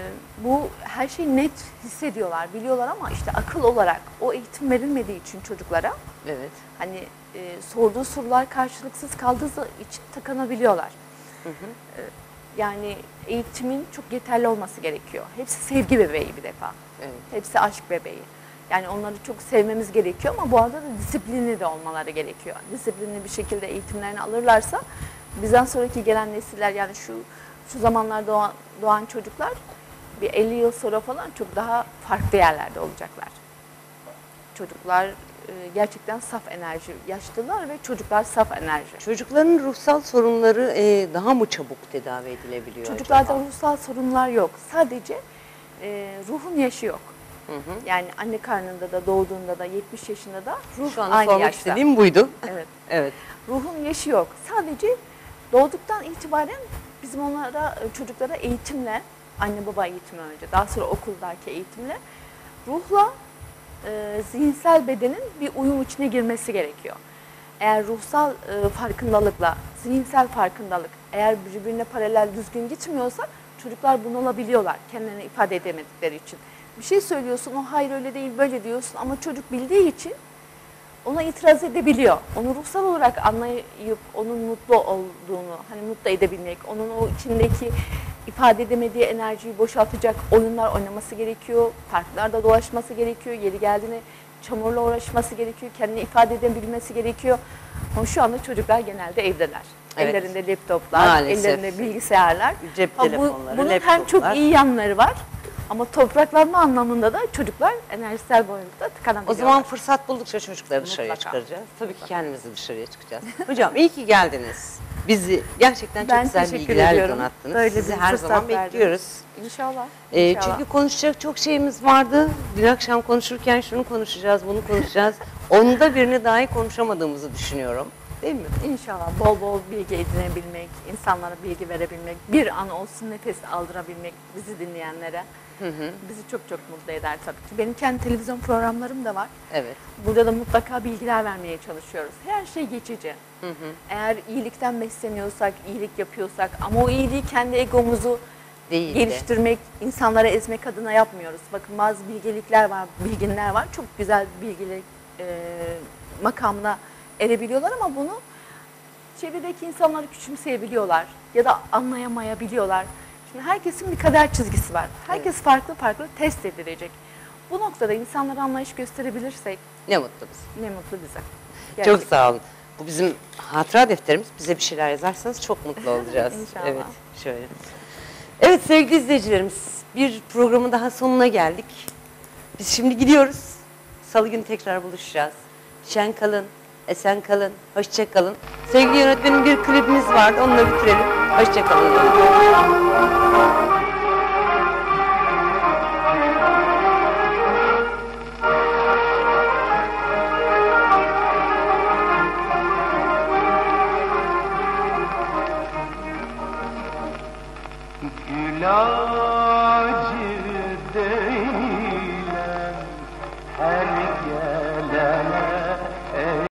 Speaker 3: bu her şeyi net hissediyorlar, biliyorlar ama işte akıl olarak o eğitim verilmediği için çocuklara
Speaker 2: Evet.
Speaker 3: hani e, sorduğu sorular karşılıksız kaldığı için tıkanabiliyorlar.
Speaker 2: Hı hı.
Speaker 3: E, yani eğitimin çok yeterli olması gerekiyor. Hepsi sevgi bebeği bir defa.
Speaker 2: Evet.
Speaker 3: Hepsi aşk bebeği. Yani onları çok sevmemiz gerekiyor ama bu arada da disiplinli de olmaları gerekiyor. Disiplinli bir şekilde eğitimlerini alırlarsa bizden sonraki gelen nesiller, yani şu şu zamanlarda doğan, doğan çocuklar bir elli yıl sonra falan çok daha farklı yerlerde olacaklar. Çocuklar e, gerçekten saf enerji, yaşlılar ve çocuklar saf enerji.
Speaker 2: Çocukların ruhsal sorunları e, daha mı çabuk tedavi edilebiliyor
Speaker 3: Çocuklarda
Speaker 2: acaba?
Speaker 3: ruhsal sorunlar yok. Sadece e, ruhun yaşı yok.
Speaker 2: Hı hı.
Speaker 3: Yani anne karnında da doğduğunda da yetmiş yaşında da ruh
Speaker 2: Şu an
Speaker 3: aynı
Speaker 2: sormak
Speaker 3: yaşta.
Speaker 2: istediğim buydu.
Speaker 3: Evet.
Speaker 2: Evet.
Speaker 3: Ruhun yaşı yok. Sadece doğduktan itibaren bizim onlara, çocuklara eğitimle, anne baba eğitimi önce, daha sonra okuldaki eğitimle ruhla e, zihinsel bedenin bir uyum içine girmesi gerekiyor. Eğer ruhsal e, farkındalıkla zihinsel farkındalık eğer birbirine paralel düzgün gitmiyorsa çocuklar bunalabiliyorlar kendilerini ifade edemedikleri için. Bir şey söylüyorsun, o hayır öyle değil böyle diyorsun ama çocuk bildiği için ona itiraz edebiliyor. Onu ruhsal olarak anlayıp onun mutlu olduğunu, hani mutlu edebilmek, onun o içindeki ifade edemediği enerjiyi boşaltacak oyunlar oynaması gerekiyor. Parklarda dolaşması gerekiyor. Yeri geldiğinde çamurla uğraşması gerekiyor. Kendini ifade edebilmesi gerekiyor. Ama şu anda çocuklar genelde evdeler.
Speaker 2: Evet.
Speaker 3: Ellerinde laptoplar,
Speaker 2: Maalesef.
Speaker 3: ellerinde bilgisayarlar.
Speaker 2: Cep
Speaker 3: Ha, bu,
Speaker 2: telefonları,
Speaker 3: bunun
Speaker 2: laptoplar.
Speaker 3: hem çok iyi yanları var ama topraklanma anlamında da çocuklar enerjisel boyutta tıkanabiliyorlar.
Speaker 2: O zaman fırsat buldukça çocukları dışarıya
Speaker 3: Mutlaka.
Speaker 2: çıkaracağız. Tabii ki kendimiz de dışarıya çıkacağız. Hocam iyi ki geldiniz. Bizi gerçekten çok
Speaker 3: Ben
Speaker 2: güzel
Speaker 3: teşekkür
Speaker 2: bilgilerle
Speaker 3: ediyorum.
Speaker 2: donattınız.
Speaker 3: Böyle
Speaker 2: Sizi
Speaker 3: bir
Speaker 2: her
Speaker 3: fırsat
Speaker 2: zaman
Speaker 3: verdiniz.
Speaker 2: bekliyoruz.
Speaker 3: İnşallah.
Speaker 2: Ee,
Speaker 3: İnşallah.
Speaker 2: çünkü konuşacak çok şeyimiz vardı. Dün akşam konuşurken şunu konuşacağız, bunu konuşacağız. Onda birini dahi konuşamadığımızı düşünüyorum. Değil mi?
Speaker 3: İnşallah bol bol bilgi edinebilmek, insanlara bilgi verebilmek, bir an olsun nefes aldırabilmek bizi dinleyenlere
Speaker 2: Hı hı.
Speaker 3: bizi çok çok mutlu eder tabii ki. Benim kendi televizyon programlarım da var.
Speaker 2: Evet.
Speaker 3: Burada da mutlaka bilgiler vermeye çalışıyoruz. Her şey geçici.
Speaker 2: Hı hı.
Speaker 3: Eğer iyilikten besleniyorsak, iyilik yapıyorsak ama o iyiliği kendi egomuzu
Speaker 2: Değil de.
Speaker 3: geliştirmek, insanlara ezmek adına yapmıyoruz. Bakın bazı bilgelikler var, bilginler var. Çok güzel bilgilik e, makamına erebiliyorlar ama bunu çevredeki insanları küçümseyebiliyorlar ya da anlayamayabiliyorlar. Şimdi herkesin bir kader çizgisi var. Herkes
Speaker 2: Evet.
Speaker 3: farklı farklı test edilecek. Bu noktada insanlara anlayış gösterebilirsek
Speaker 2: Ne mutlu bize.
Speaker 3: ne mutlu bize.
Speaker 2: Çok
Speaker 3: Gerçekten.
Speaker 2: sağ olun. Bu bizim hatıra defterimiz. Bize bir şeyler yazarsanız çok mutlu olacağız.
Speaker 3: İnşallah.
Speaker 2: Evet, şöyle. Evet sevgili izleyicilerimiz, bir programın daha sonuna geldik. Biz şimdi gidiyoruz. Salı günü tekrar buluşacağız. Şen kalın, esen kalın, hoşça kalın. Sevgili yönetmenim, bir klibimiz vardı, onunla bitirelim. Hoşça kalın.
Speaker 8: Gülah